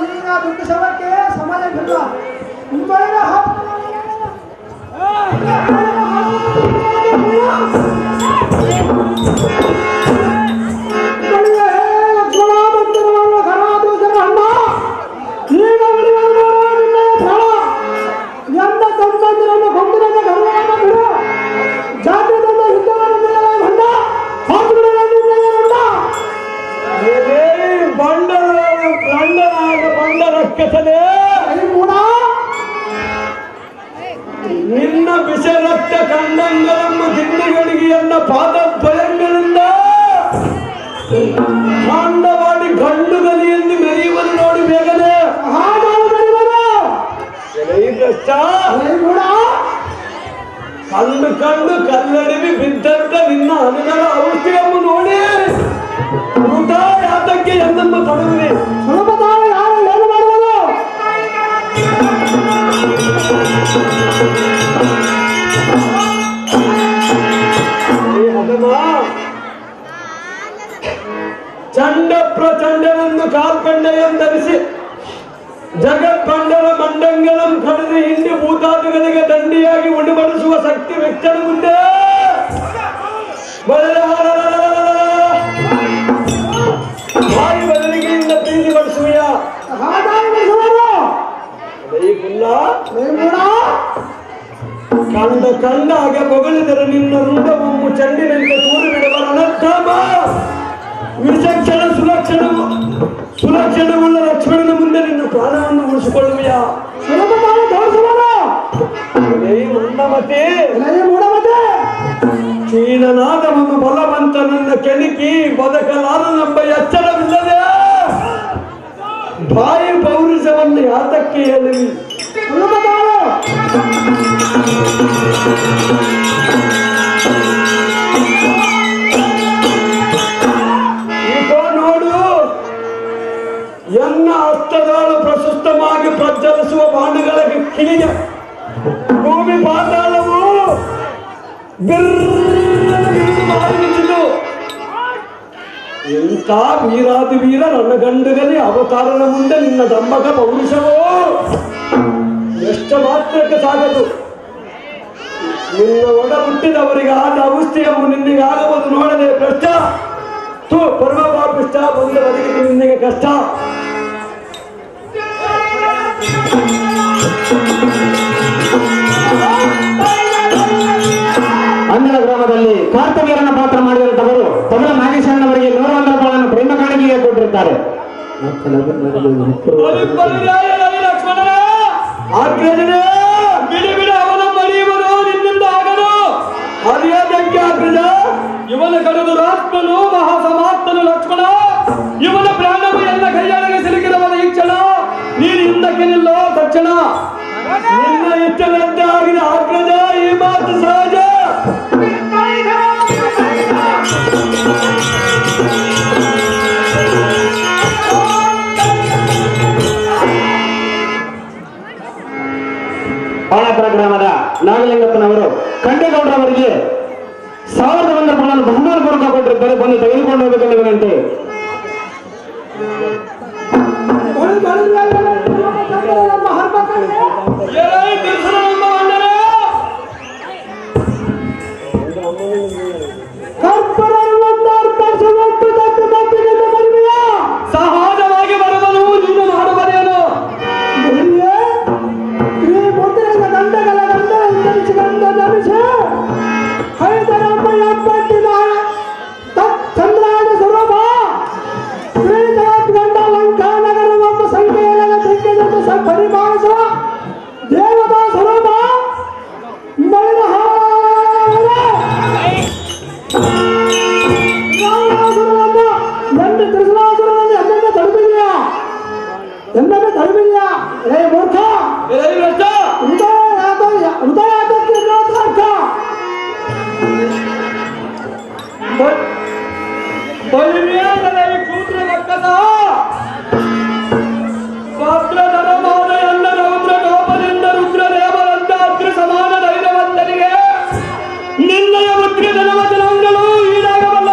ಈಗ ದುಡ್ಡು ಶವಕ್ಕೆ ಸಮಾಜವಿಲ್ಲ. ಮುಂಬೈನ ನಿನ್ನ ವಿಷರಕ್ತ ಕಂಡಂಗಳನ್ನು ದಿಂಡುಗಳಿಗೆ ಎನ್ನ ಪಾದದ್ವಯಗಳಿಂದ ಕಾಂಡವಾಡಿ ಗಂಡು ಗಲಿಯಲ್ಲಿ ಮೆರೆಯುವುದು ನೋಡಿ ಬೇಗನೆ. ಕಂಡು ಕಂಡು ಕಲ್ಲಡಿವಿ ಬಿದ್ದಂತ ನಿನ್ನ ಅನುಗಳ ಔಷಧಿಯನ್ನು ನೋಡಿ ಮೃತ ಯಾತಕ್ಕೆ ಎಂದನ್ನು ತೊಡಗುವೆ. ಚಂಡ ಪ್ರಚಂಡವನ್ನು ಕಾಲ್ಪಂಡೆಯಂಧರಿಸಿ ಜಗತ್ಪಂಡರ ಮಂಡಂಗಳಂ ಕಡಿದು ಹಿಂಡಿ ಭೂತಾದಿಗಳಿಗೆ ದಂಡಿಯಾಗಿ ಉಡಿಬಡಿಸುವ ಶಕ್ತಿ ವೆಚ್ಚದ ಮುಂದೆ ಬಾಯಿ ಬದಲಿಗೆಯಿಂದ ಪ್ರೀತಿ ಪಡಿಸುವೆಯ ಕಂಡ ಕಂಡಾಗ ಬೊಗಳಿದರೆ ನಿನ್ನ ರುಂಡವೊಮ್ಮು ಚಂಡಿನಂತೆ ತೂರು ಬಿಡುವ ಅನರ್ಥಮ ವಿಚಕ್ಷಣ ಸುಲಕ್ಷಣವುಳ್ಳ ಲಕ್ಷ್ಮಣನ ಮುಂದೆ ನಿನ್ನ ಪ್ರಾಣವನ್ನು ಉಳಿಸಿಕೊಳ್ಳುವೆಯ ಚೀನನಾದವನು ಬಲವಂತನನ್ನ ಕೆಣಕಿ ಬದುಕಲಾರನೆಂಬ ಎಚ್ಚರವಿಲ್ಲದೆ ಬಾಯಿ ಪೌರುಷವನ್ನು ಯಾತಕ್ಕೆ ಹೇಳಿ ನೋಡು ಎನ್ನ ಹಸ್ತದಾಳು ಪ್ರಶಸ್ತವಾಗಿ ಪ್ರಜ್ವಲಿಸುವ ಬಾಣಗಳ ಕಿಳಿಗೆ ಭೂಮಿ ಪಾತಾಳವು ಬಿರುಗಿಸಿತು. ಎಂಥ ವೀರಾದಿ ವೀರ ನನ್ನ ಗಂಡುಗಲಿ ಅವತಾರನ ಮುಂದೆ ನಿನ್ನ ದಂಬಕ ಪೌರುಷವೋ ಎಷ್ಟು ಮಾತ್ರಕ್ಕೆ ಸಾಗದು. ನಿನ್ನ ಒಡ ಹುಟ್ಟಿದವರಿಗೆ ಆದ ಔಷಧಿಯವು ನಿನ್ನಿಗಾಗುವುದು ನೋಡದೆ ಭ್ರಷ್ಟ ತೂ ಪರಮಪಾಪಿಷ್ಟ ಬಂದು ಬದುಕಿಗೆ ನಿನ್ನೆಗೆ ಕಷ್ಟ. ಅಂಜನ ಗ್ರಾಮದಲ್ಲಿ ಕಾರ್ತವೀರನ ಪಾತ್ರ ಮಾಡಿದಂತವರು ತಮಿಳ ನಾಗೇಶಣ್ಣವರಿಗೆ 100 ರೂಪಾಯಿಗಳನ್ನು ಪ್ರೇಮ ಕಾಣಿಕೆಗೆ ಕೊಟ್ಟಿರುತ್ತಾರೆ. ಬಿಡಿ ಬಿಡಿ ಅವನ ಮರೆಯುವರು ನಿನ್ನಿಂದ ಆಗನು ಹರಿಯದಕ್ಕೆ ಆಗ್ರಜ. ಇವನ ಕರೆದು ರಾತ್ಮನು ಮಹಾಸಮಾಪ್ತನು ಲಕ್ಷ್ಮಣ. ಇವನ ಪ್ರಾಣವು ಎಲ್ಲ ಕೈಯೊಳಗೆ ಸಿಲುಕಿದವನ ಈ ಕ್ಷಣ ನೀನು ಹಿಂದಕ್ಕೆ ನಿಲ್ಲೋ ತಕ್ಷಣ. ನಿನ್ನ ಇಷ್ಟದಂತೆ ಆಗಿದ ಆಗ್ರಜ ಈ ಮಾತು ಸಹಜ. ಬಾಣಾಪುರ ಗ್ರಾಮದ ನಾಗಲಿಂಗಪ್ಪನವರು ಕಂಡೇಗೌಡರವರಿಗೆ 1001 ರೂಪಾಯಿಗಳನ್ನು ಬಹುಮಾನ ಪೂರ್ವಕ ಕೊಟ್ಟಿರುತ್ತಾರೆ. ಬಂದು ತೆಗೆದುಕೊಂಡು ಹೋಗಬೇಕೆಂದು ವಿನಂತಿ. ಸಹಜವಾಗಿ ಬರುವನು ನೀನು ಮಾಡಬಾರೇನು.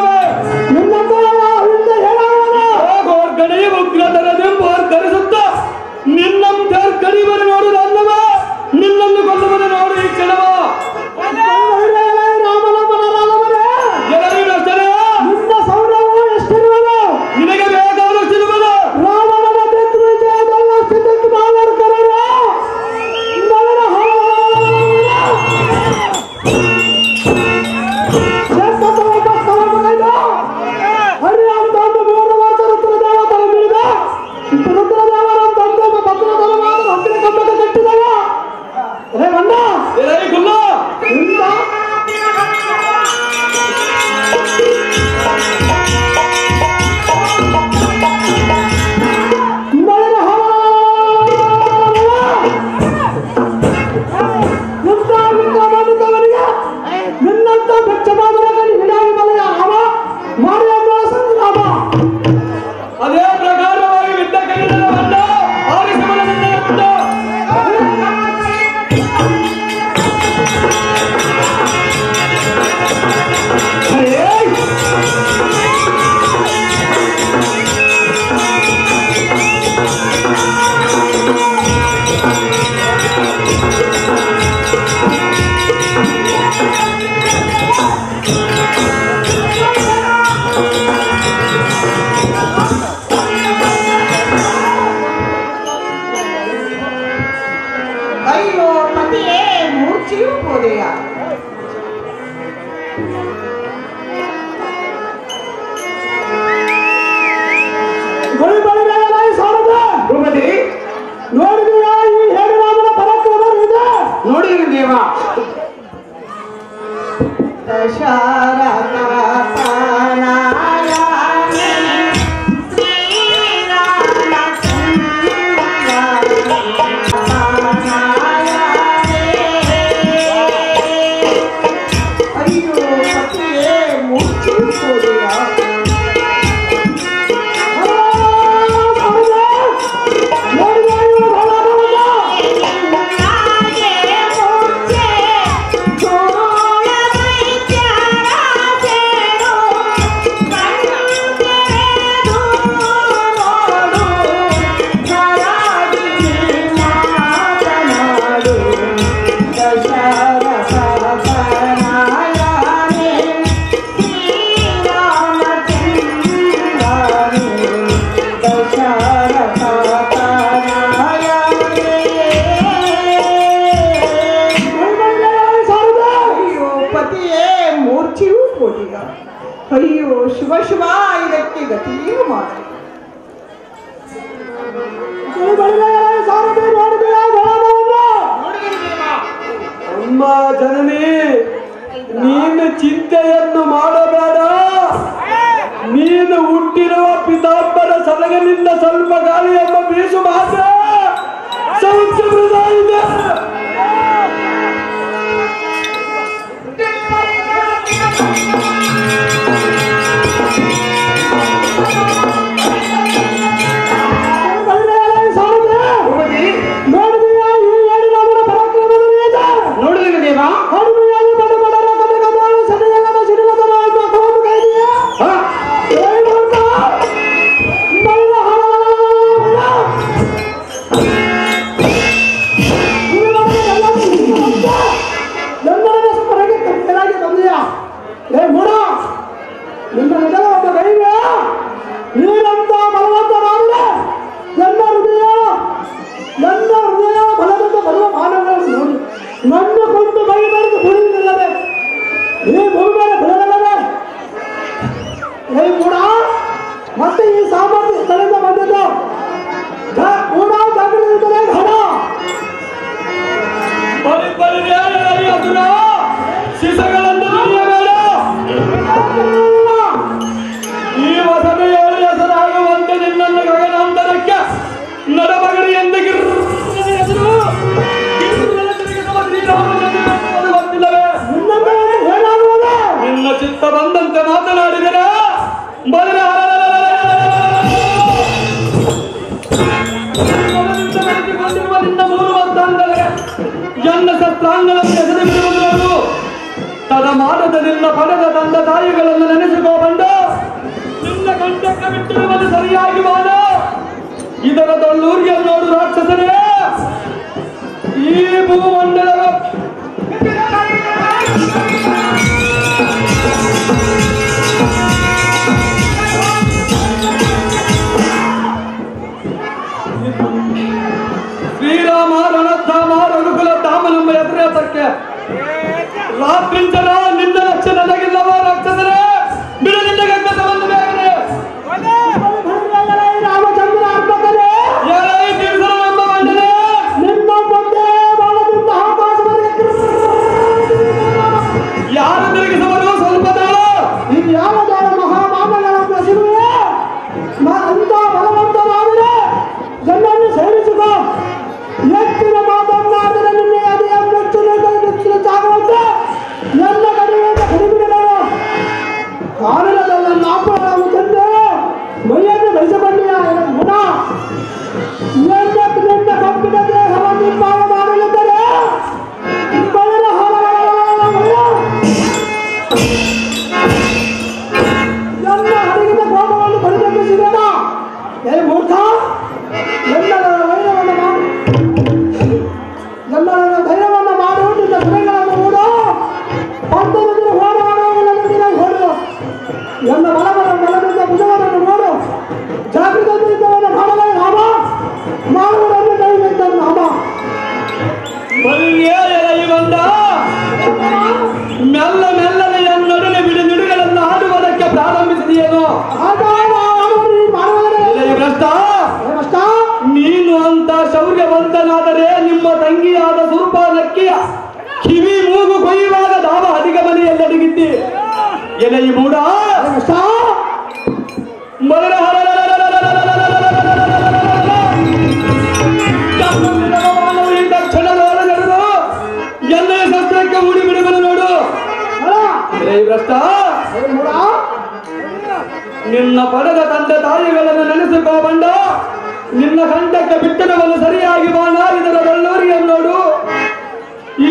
ಉಗ್ರತನದಿಂದ ಧರಿಸುತ್ತ ಅರೆ ಬಂದ ಗುಲ್ಲ ನಿನ್ನಂತ ಬೆಚ್ಚವಾದವರಲ್ಲಿ ಹಿಡಾಗಿ ಬಲೆಯ ಹವ ಮಾಡಿ ಸಂಗ್ರಾಮ ಅದೇ ಪ್ರಕಾರವಾಗಿ ಬಿದ್ದ ಕೈಗಳ ಬಂದ ಆರಿಸಬಲದಿಂದ ಬಿಟ್ಟ ಅಯ್ಯೋ ಪತಿಯೇ ಮೂರ್ಛೆಯೂ ಹೋದೆಯ ನೋಡಿದೀಯ ಈ ಹೇಗರಾಮನ ಪರಾಕ್ರಮ ಇದೆ ನೋಡಿದ್ರಿ ದೇವ ದಶರಥ ಅಯ್ಯೋ ಪತಿಯೇ ಮೂರ್ಛೆಯೂ ಹೋದೆಯ ಅಯ್ಯೋ ಶಿವ ಶಿವ ಇದಕ್ಕೆ ಗತಿಯೂ ಮಾಡಿ ಅಮ್ಮ ಜನನಿ ನೀನು ಚಿಂತೆಯನ್ನು ಮಾಡಬೇಡ ನೀನು ಹುಟ್ಟಿರುವ ಪಿತಾಂಬರ ಸಲಗನಿಂದ ಸ್ವಲ್ಪ ಗಾಳಿಯನ್ನು ಬೀಸು ಮಾತ್ರ ಸಂಸ್ಕೃತ ಇದೆ ನೋಡಿದ್ರಿ ದೇವ ನೀನಂತ ಬಲವಂತರಾದರೆ ನನ್ನ ಹೃದಯ ಬಲದಿಂದ ಬರುವ ಮಾನವಗಳನ್ನು ನೋಡಿ ನನ್ನ ಕೊಂದು ಕೈ ಬರೆದು ಕುಳಿದಿಲ್ಲದೆ ಈ ಭೂಮಿ ಮೇಲೆ ಬಿಡಗಲ್ಲದೆ ಹೇ ಕೂಡ ಮತ್ತೆ ಈ ಸಾಮರ್ಥ್ಯ ಸ್ಥಳದಿಂದ ಬಂದಿದ್ದು ಕೂಡ ಜಾಗೃತಿಯಿಂದಲೇ ಹಣ ಶಿಸಗಳನ್ನು ನುಡಿಯಬೇಡ ಈ ವಸತಿಯಲ್ಲಿ ಹೆಸರಾಗುವಂತೆ ನಿನ್ನನ್ನು ಗಗನಾಂತರಕ್ಕೆ ನಡಬಗಡಿ ಎಂದು ಗೊತ್ತಿಲ್ಲವೇ ನಿನ್ನ ಚಿತ್ತ ಬಂದಂತೆ ಮಾತನಾಡಿದರೆ ಬದಲ ನಿನ್ನ ಮೂರು ಮತ್ತಾಂತರಗೆ ಎನ್ನ ಸತ್ರಾಂಗಗಳನ್ನು ಎಸೆದು ಬಿಡುವುದು ತದ ಮಾಡದ ನಿನ್ನ ಪಡೆದ ತಂದ ತಾಯಿಗಳನ್ನು ನೆನೆಸಿಕೋ ಬಂದು ನಿನ್ನ ಕಂಠಕ್ಕೆ ಬಿಟ್ಟಿರುವುದು ಸರಿಯಾಗಿ ಮಾಡ ಇದರ ದೊಳ್ಳೂರಿಗೆ ನೋಡು ರಾಕ್ಷಸರೇ ಈ ಭೂಮಂಡಲದ ಶ್ರೀರಾಮ ರಣಧಾಮ ರಘುಕುಲ ಧಾಮನೆಂಬ ಹೆಸರೇತಕ್ಕೆ ರಾತ್ರಿಂಚನ ನಿನ್ನ ಲಕ್ಷ ನನಗಿಲ್ಲವ ರಾಕ್ಷಸರೇ ಬಿಡಲಿಲ್ಲ ಗಂಗ ಸಂಬಂಧ ಬೇಗನೆ ರಾಮಚಂದ್ರ ಯಾರೈ ತೀರ್ಸಲು ನಮ್ಮ ಮಂಡನೆ ನಿಮ್ಮ ಮುಂದೆ ಬಾಳದಿಂದ ಹಾಕೋ ಶೌರ್ಯವಂತನಾದರೆ ನಿಮ್ಮ ತಂಗಿಯಾದ ಸುರ್ಪಾನಕ್ಕಿಯ ಕಿವಿ ಮೂಗು ಕೊಯ್ಯುವಾಗ ದಾವ ಅಧಿಗಮನೆಯಲ್ಲಡಗಿದ್ದಿ ಎಲೆ ಮೂಡ ತಕ್ಷಣದವರ ನಡೆದು ಎಣ್ಣೆಯ ಶಸ್ತ್ರಕ್ಕೆ ಊಡಿ ಬಿಡುವನು ನೋಡು ಭ್ರಷ್ಟ. ನಿನ್ನ ಪಡೆದ ತಂದೆ ತಾಯಿಗಳನ್ನು ನೆನೆಸಿಕೊಂಡ ನಿನ್ನ ಕಂಠಕ್ಕೆ ಬಿಟ್ಟನವನ್ನು ಸರಿಯಾಗಿ ಬಾಣ ಇದರ ಬೆಳ್ಳೂರಿಗೆ ನೋಡು. ಈ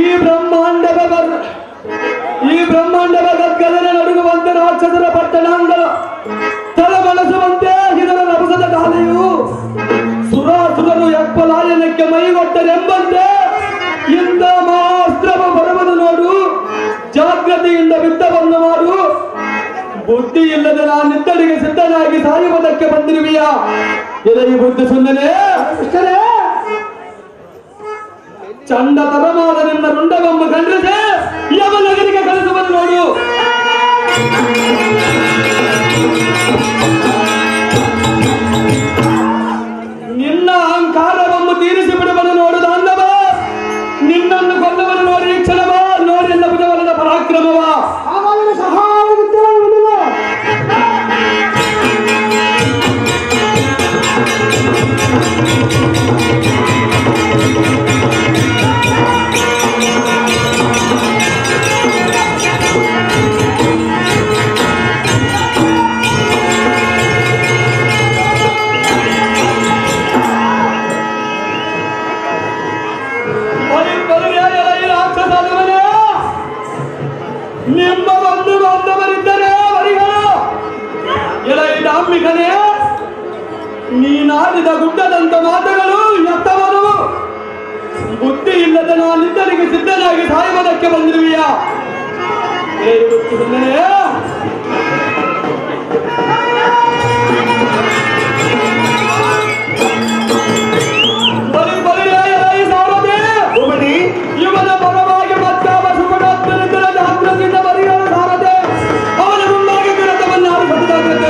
ಬ್ರಹ್ಮಾಂಡದ ಗದ್ದಲನೆ ನಡುಗುವಂತೆ ರಾಕ್ಷಸರ ಪಟ್ಟಣಾಂಗಲ ತಲೆಬಳಸುವಂತೆ ಇದರ ರಭಸದ ಗಾಲೆಯು ಸುರಾಸುರರು ಯಪ್ಪಲಾಯನಕ್ಕೆ ಮೈಗೊಟ್ಟರೆಂಬಂತೆ ಇಂಥ ಮಹಾಸ್ತ್ರವು ಬರುವುದು ನೋಡು. ಜಾಗ್ರತೆಯಿಂದ ಯುದ್ಧವನ್ನು ಮಾಡು. ಬುದ್ಧಿ ಇಲ್ಲದೆ ನಾನಿದ್ದರಿಗೆ ಸಿದ್ಧನಾಗಿ ಸಾಯುವುದಕ್ಕೆ ಬಂದಿರುವೆಯಾ? ಈ ಬುದ್ಧಿ ಸುಂದನೆ ಚಂಡ ತರಮಾದ ನಿನ್ನ ರುಂಡವಮ್ಮ ಖಂಡಿಸಿ ಯವನಗರಿಗೆ ಕಳಿಸುವುದು ನೋಡು. ನಿನ್ನ ಅಹಂಕಾರವನ್ನು ತೀರಿಸಿ ಬಿಡುವುದು ನೋಡು ದಾಂಧವ. ನಿನ್ನನ್ನು ಕೊಲ್ಲವನ್ನು ನೋಡಿ ಈ ಕ್ಷಣವ ನೋಡಿ ಎಲ್ಲ ಬುಧವರದ ಪರಾಕ್ರಮವ. ನಿಮ್ಮ ಬಂಧು ಬಾಂಧವರಿದ್ದರೆ ಅವರಿಗಳು ಎಲೈಡಾಂಬಿಕನೇ ನೀನಾಡಿದ ಗುಡ್ಡದಂತ ಮಾತುಗಳು ಎತ್ತವನು. ಬುದ್ಧಿ ಇಲ್ಲದ ನಾನಿದ್ದರಿಗೆ ಸಿದ್ಧನಾಗಿ ಸಾಯುವುದಕ್ಕೆ ಬಂದಿರುವೆಯಾ? ಇವನ ಪರವಾಗಿ ಮತ್ತಾವ ಸುಖಡಾತ್ಮನಿದ್ದರ ಜಾಗೃತಿಯಿಂದ ಬರಿಗಳ ಸಾರದೆ ಅವನ ಮುಂದಾಗಿ ವಿರತವನ್ನು ಆರಿಸಬಹುದಾಗುತ್ತೆ.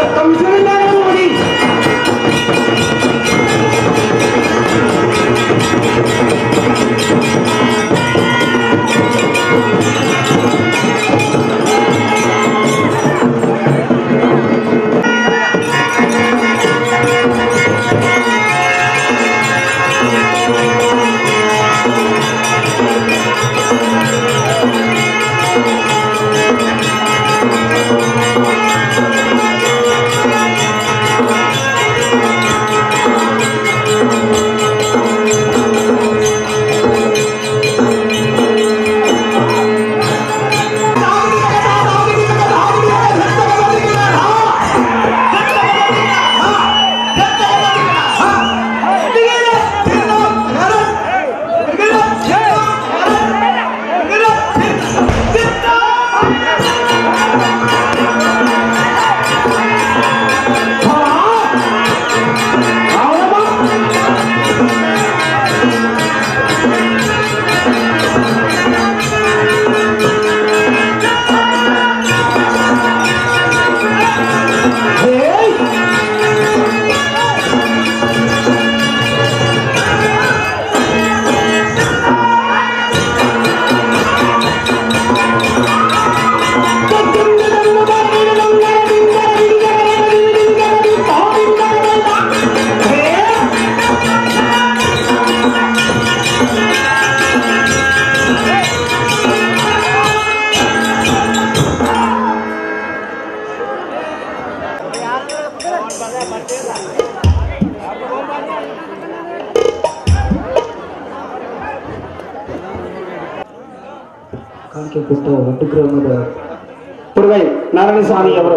ಪುಟ್ಟ ಒಟ್ಟು ಗ್ರಾಮದ ಪುರವೈ ನಾರಾಯಣ ಸ್ವಾಮಿಯವರು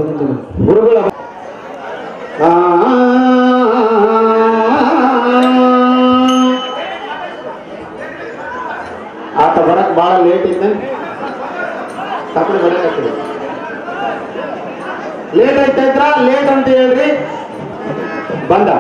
ಗುರುಗಳ ಆತ ಬರಕ್ ಬಹಳ ಲೇಟ್ ಇದ್ದ ತಪ್ಪು ಬರಕಾಗ್ತದೆ. ಲೇಟ್ ಆಯ್ತಾಯ್ತ್ರ ಲೇಟ್ ಅಂತ ಹೇಳ್ರಿ ಬಂದ.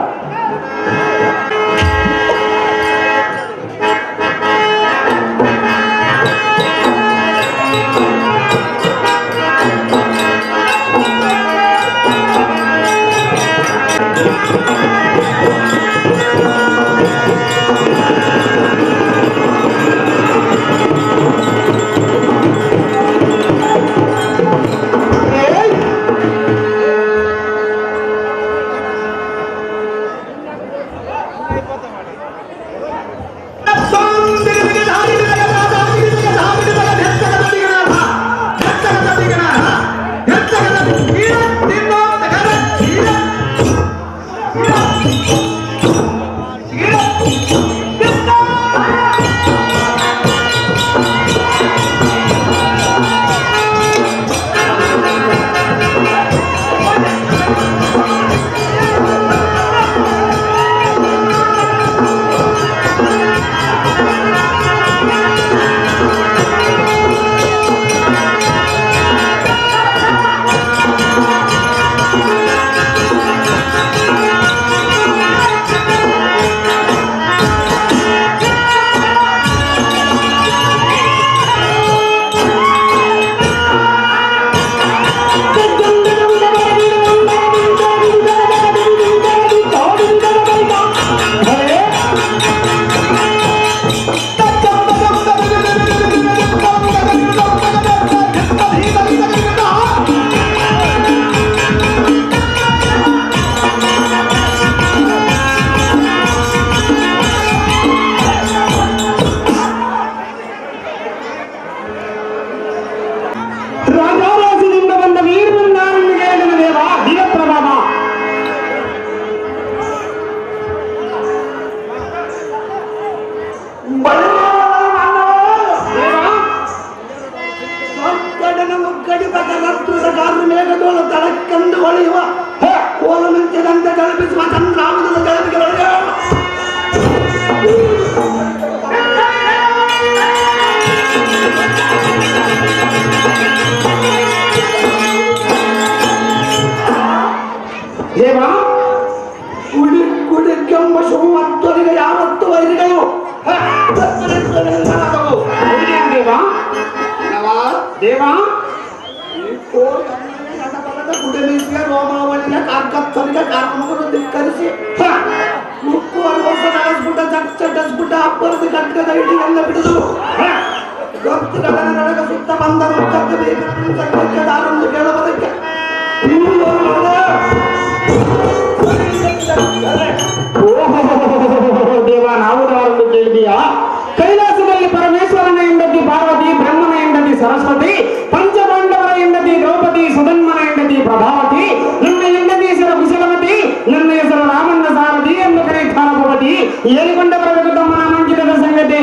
ಕೈಲಾಸದಲ್ಲಿ ಪರಮೇಶ್ವರನ ಹೆಂಡತಿ ಪಾರ್ವತಿ, ಬ್ರಹ್ಮನ ಹೆಂಡತಿ ಸರಸ್ವತಿ, ಪಂಚಪಾಂಡವರ ಹೆಂಡತಿ ದ್ರೌಪದಿ, ಸುಧನ್ಮನ ಹೆಂಡತಿ ಪ್ರಭಾವತಿ, ನನ್ನ ಹೆಂಡತಿ ಹೆಸರು ಕುಶಲವತಿ, ನನ್ನ ಹೆಸರು ರಾಮಣ್ಣ ಸಾರಥಿ ಎಂದು ಕರೆಯುತ್ತಾರೆ ಭಗವತಿ. ಹೇಳಿಕೊಂಡ ಬರಬೇಕು ತಮ್ಮ ನಾಮಾಂಕಿತದ ಸಂಗತಿ.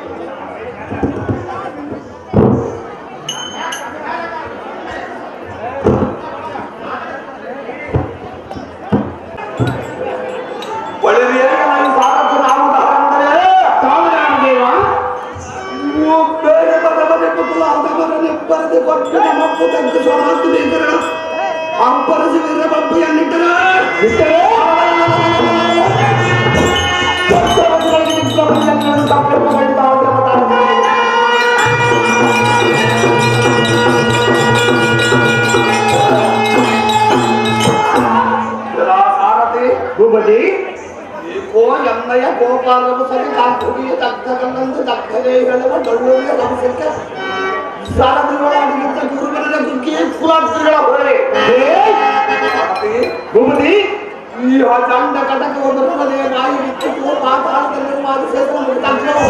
ಭೂಪತಿ ಎಮ್ಮಯ್ಯ ಗೋಪಾಲವು ಸರಿ ಕಾಕುಡಿಯ ದಗ್ಧಗಲ್ಲಂದು ದಗ್ಧದೇ ಹೇಳುವ ಡೊಳ್ಳುವಿಯ ವಂಶಕ್ಕೆ ಸಾರದಿಗಳಾಗಿದ್ದ ಗುರುಗಳ ಕುಕ್ಕಿಯೇ ಕುಲಾಗ್ತಿಗಳ ಹೊರಗೆ ಭೂಪತಿ ಈ ದಂಡ ಕಟಕ ಬರುವುದೇ ಬಾಯಿ ಬಿಟ್ಟು ಪಾತಾಳದಲ್ಲಿ ಸೇತನ ಮುಗಿದವು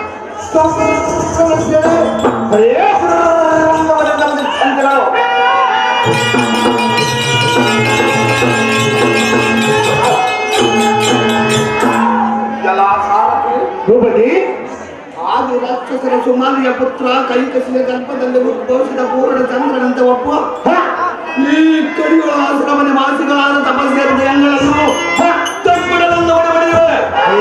ಭೂಪತಿ ಆದಿ ರಾಕ್ಷಸರ ಸುಮಾಲಿಯ ಪುತ್ರ ಕೈಕಸಿಯ ಗರ್ಭದಲ್ಲಿ ಉದ್ಭವಿಸಿದ ಪೂರ್ಣ ಚಂದ್ರನಂತೆ ಒಪ್ಪುವ ಈ ಕಡಿಯುವ ಆಶ್ರಮನೆ ವಾಸಿಗಳಾದ ತಪಸ್ಸಿಯರ ದೇಹಗಳನ್ನು ತಪ್ಪುಗಳನ್ನು ಒಡೆಯುವೆ.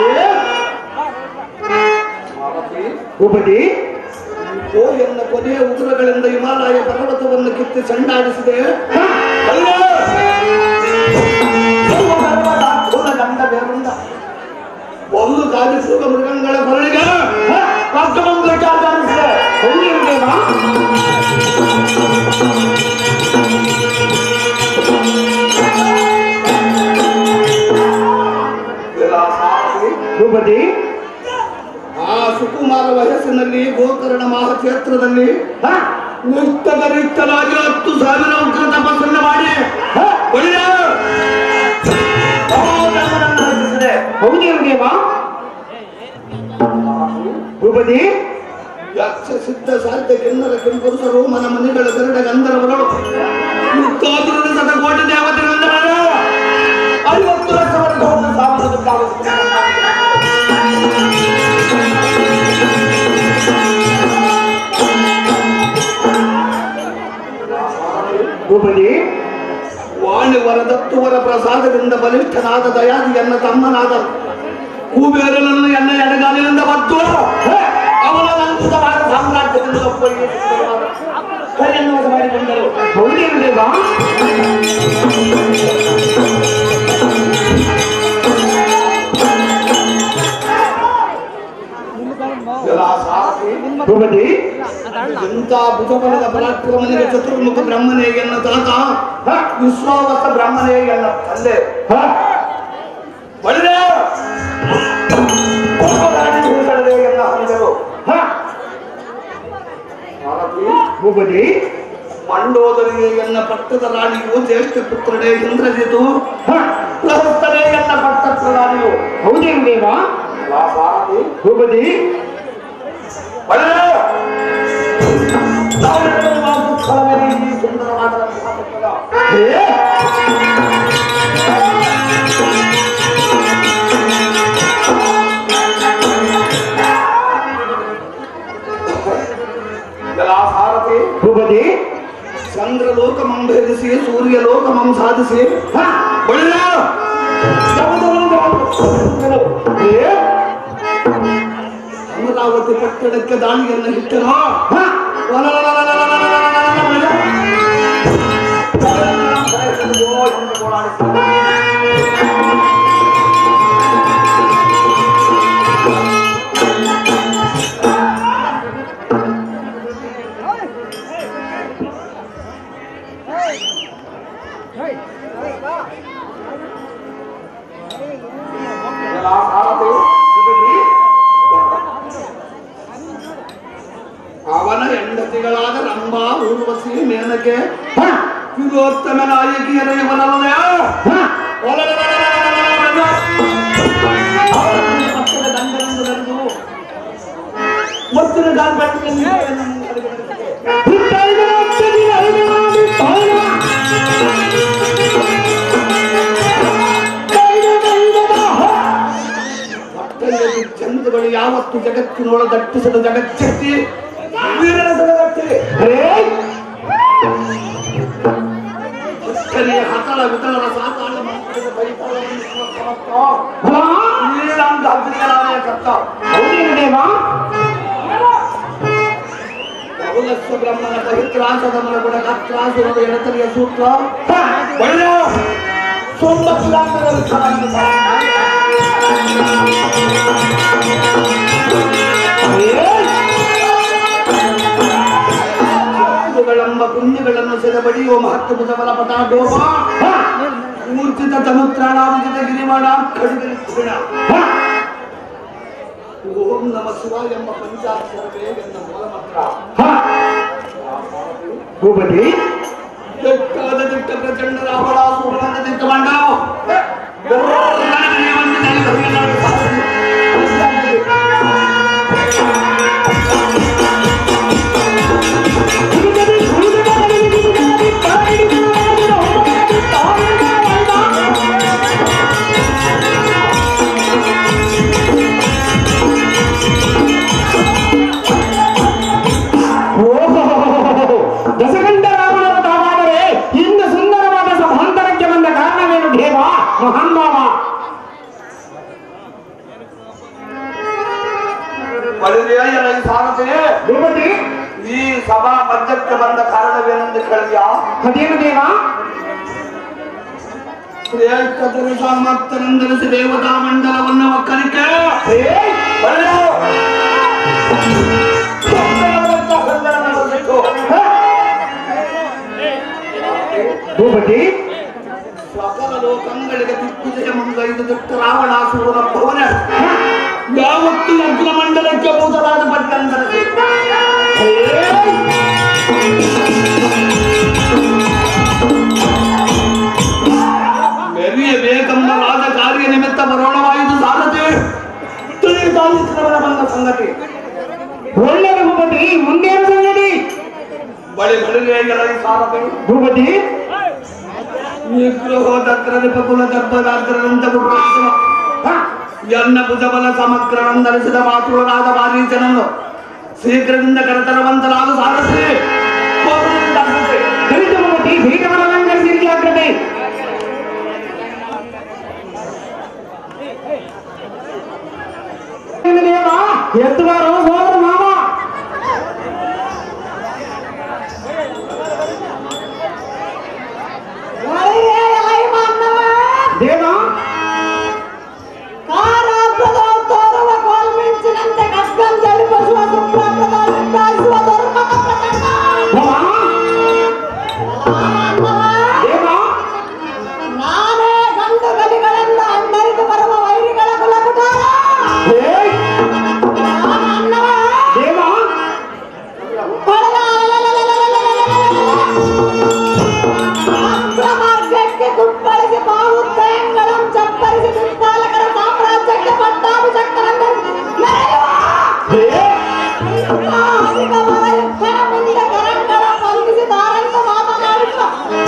ಭೂಪತಿ ಕೋಯನ್ನ ಕೊನೆಯ ಉಗುರಗಳಿಂದ ಹಿಮಾಲಯ ಪರ್ವತವನ್ನು ಕಿತ್ತು ಚಂಡಾಡಿಸಿದೆ. ಗಂಡ ಬೇರುಂಡ ಒಂದು ಕಾದಿಸುವ ಮೃಗಗಳ ಕೊರಳಿಗೆ ಭೂಪತಿ ಆ ಸುಕುಮಾರ ವಯಸ್ಸಿನಲ್ಲಿ ಗೋಕರ್ಣ ಮಹಾಕ್ಷೇತ್ರದಲ್ಲಿ ನಿಷ್ಠಗರಿಷ್ಠರಾಗಿ 10,000 ಉಗ್ರ ತಪಸ್ಸನ್ನು ಮಾಡಿ ಹೌದೇವ ಭೂಪತಿ ಯಕ್ಷ ಸಿದ್ಧ ಸಾಧ್ಯ ಕಿನ್ನರ ಕಿಂಪುರುಷರು ಮನ ಮನೆಗಳ ಗರುಡ ಗಂಧರ್ವರು ಮುಕ್ತಾದುರದ ಶತಕೋಟಿ ದೇವತೆಗಳಿಂದ 50 ಲಕ್ಷ ವರ್ಷ ಸಾಮಾನ್ಯ ವರದತ್ತುವರ ಪ್ರಸಾದದಿಂದ ಬಲಿಷ್ಠನಾದ ದಯಾದಿ ಎನ್ನ ತಮ್ಮನಾದ ಕುಬೇರನನ್ನು ಎನ್ನ ಎಡಗಾಲಿನಿಂದ ಬದ್ದು ಅವನ ಅದ್ಭುತವಾದ ಸಾಮ್ರಾಜ್ಯದಿಂದ ಒಬ್ಬರಿಗೆ ಕೈಯನ್ನು ವಶ ಮಾಡಿಕೊಂಡರು. ಹೌದೇನು ದೇವ? ಭೂಪತಿ ಎಂತ ಭುಜಬಲದ ಪರಾಕ್ರಮನಿಗೆ ಚತುರ್ಮುಖ ಬ್ರಹ್ಮನೇ ಎನ್ನ ತಾತ ವಿಶ್ವಾವಸ ಬ್ರಹ್ಮನೇ ಎನ್ನ ತಂದೆ ಒಳ್ಳೆ ಎನ್ನ ಹಂದರು. ಭೂಪತಿ ಮಂಡೋದರಿಗೆ ಎನ್ನ ಪಟ್ಟದ ರಾಣಿಯು ಜ್ಯೇಷ್ಠ ಪುತ್ರನೇ ಇಂದ್ರಜಿತು ಪ್ರಹಸ್ತನೇ ಎನ್ನ ಪಟ್ಟದ ರಾಣಿಯು. ಹೌದೇನು ದೇವ? ಭೂಪತಿ ಸುಂದರವಾದ ಜಲಾಸಾರಥಿ ಭೂಪತಿ ಚಂದ್ರಲೋಕಮಂ ಭೇದಿಸಿ ಸೂರ್ಯಲೋಕಮಂ ಸಾಧಿಸಿ ಅಮರಾವತಿ ಪಟ್ಟಣಕ್ಕೆ ದಾಳಿಯನ್ನು ಇಟ್ಟರು. ಅವನ ಹೆಂಡತಿಗಳಾದ ರಂಭಾ, ಊರ್ವಶಿ, ಮೇನಕೆ, ವಿರೋತ್ತಮ ನಾಯಕಿಯರ ಇವನಲ್ಲೇ ದಂಡನೆಂದು ನಡೆದು ಒತ್ತಿನ ಚಂದ್ರಗಳು ಯಾವತ್ತು ಜಗತ್ತಿನೊಳ ದಟ್ಟಿಸದ ಜಗಚ್ಚೆತ್ತಿ ಹತಳ ವಿತಳರ ಸಾತಾಳ ಬ್ರಹ್ಮನ ಪವಿತ್ರಾಸದ ಮರಗುಡ ಕತ್ರಾಸುರದ ಎಡತಲಿಯ ಸೂತ್ರ ಗಳಂಬ ಪುಣ್ಯಗಳನ್ನು ಸೆರೆಬಡಿಯುವ ಮಹತ್ವದ ಬಲ ಪಟಾಡೋಪ ಮೂರ್ತಿತ ತನುತ್ರಾಣಾವಿಜಿತ ಗಿರಿಮಾಣ ಖಡಿಗರಿಕ್ಷಣ ಓಂ ನಮ ಶಿವಾಯ ಎಂಬ ಪಂಚಾಕ್ಷರವೇ ಎನ್ನ ಮೂಲಮಂತ್ರ. ಭೂಪತಿ ದಿಟ್ಟಾದ ದಿಟ್ಟ ಪ್ರಚಂಡ ರಾವಣಾಸುರನ ದಿಟ್ಟ ಮಂಡ ಈ ಸಭಾ ಮಧ್ಯಕ್ಕೆ ಬಂದ ಕಾರಣವೇನೆಂದು ಕೇಳಿದ್ಯಾ? ಅದೇನು ದೇವ? ಶ್ರೇಷ್ಠತರಸಾಮರ್ಥನೆಂದರಿಸಿ ದೇವತಾ ಮಂಡಲವನ್ನು ಒಕ್ಕಲಿಕೆ ಭೂಪತಿ ಸಕಲ ಲೋಕಗಳಿಗೆ ದಿಗ್ವಿಜಯ ಮುಂಗೈದು ದಿಟ್ಟ ರಾವಣಾಸುರನ ಭವನ ಯಾವತ್ತು ಯಜ್ಞ ಮಂಡಲಕ್ಕೆ ಭೂತವಾದ ಪಟ್ಟಂದರಿಸಿ ಮೆರಿಯಬೇಕೆಂಬ ರಾಜಕಾರ್ಯ ನಿಮಿತ್ತ ಬರೋಣವಾಯಿತು ಸಾರಥಿ ತಿಳಿಯುತ್ತಾಲಿಸಿದವರ ಬಂದ ಸಂಗತಿ ಒಳ್ಳೆಯ ಭೂಪತಿ. ಮುಂದೇನು ಸಂಗತಿ? ಬಳಿ ಬಳಿಗೆಗಳ ಸಾರಥಿ ಭೂಪತಿ ನಿಗ್ರಹೋದಗ್ರ ನಿಪಕುಲ ಗರ್ಭದಾಗ್ರಂತ ಎನ್ನ ಭುಜಬಲ ಸಮಗ್ರನಂದರಿಸಿದ ಮಾತೃರಾದ ಮಾರೀಚನನ್ನು ಶೀಘ್ರದಿಂದ ಕರೆತರುವಂತರಾದ ಸಾರಥಿ ಭೂಪತಿ ಬೇಗವನ್ನು ಅಲಂಕರಿಸಿ ಜಾಗ್ರತೆ. ಎದ್ದು ಬಾರೋ ಸೋದರ ಮಾವ. ದೇವ ತೋರುವ ಕೋಲ್ಮಿಂಚಿನಂತೆ ಕಷ್ಟಂ ಚಲಿಸುವ ಸುಪ್ರಭಾಯಿಸುವ ಧರ್ಮದ ಪ್ರಕಟ ನಾನೇ ಗಂಡು ಗಲಿಗಳನ್ನು ಅಂಡರಿದು ಬರುವ ವೈರಿಗಳ ಕುಲಪುಟಾರ ಮಾರ್ಗಕ್ಕೆ ಕುಪ್ಪಳಿಸಿ ಬಾವುತ್ತಯಂಗಳಂ ಚಪ್ಪರಿಸಿ ದುರ್ಪಾಲಕರ ಸಾಮ್ರಾಜ್ಯಕ್ಕೆ ಪಟ್ಟಾಭಿಷಕ್ತರನ್ನು ಮುಂದೆ ಕರಂಗಳ ಪಂಗಿಸಿ ದಾರಂತ ಮಾತನಾಡಿಸುವ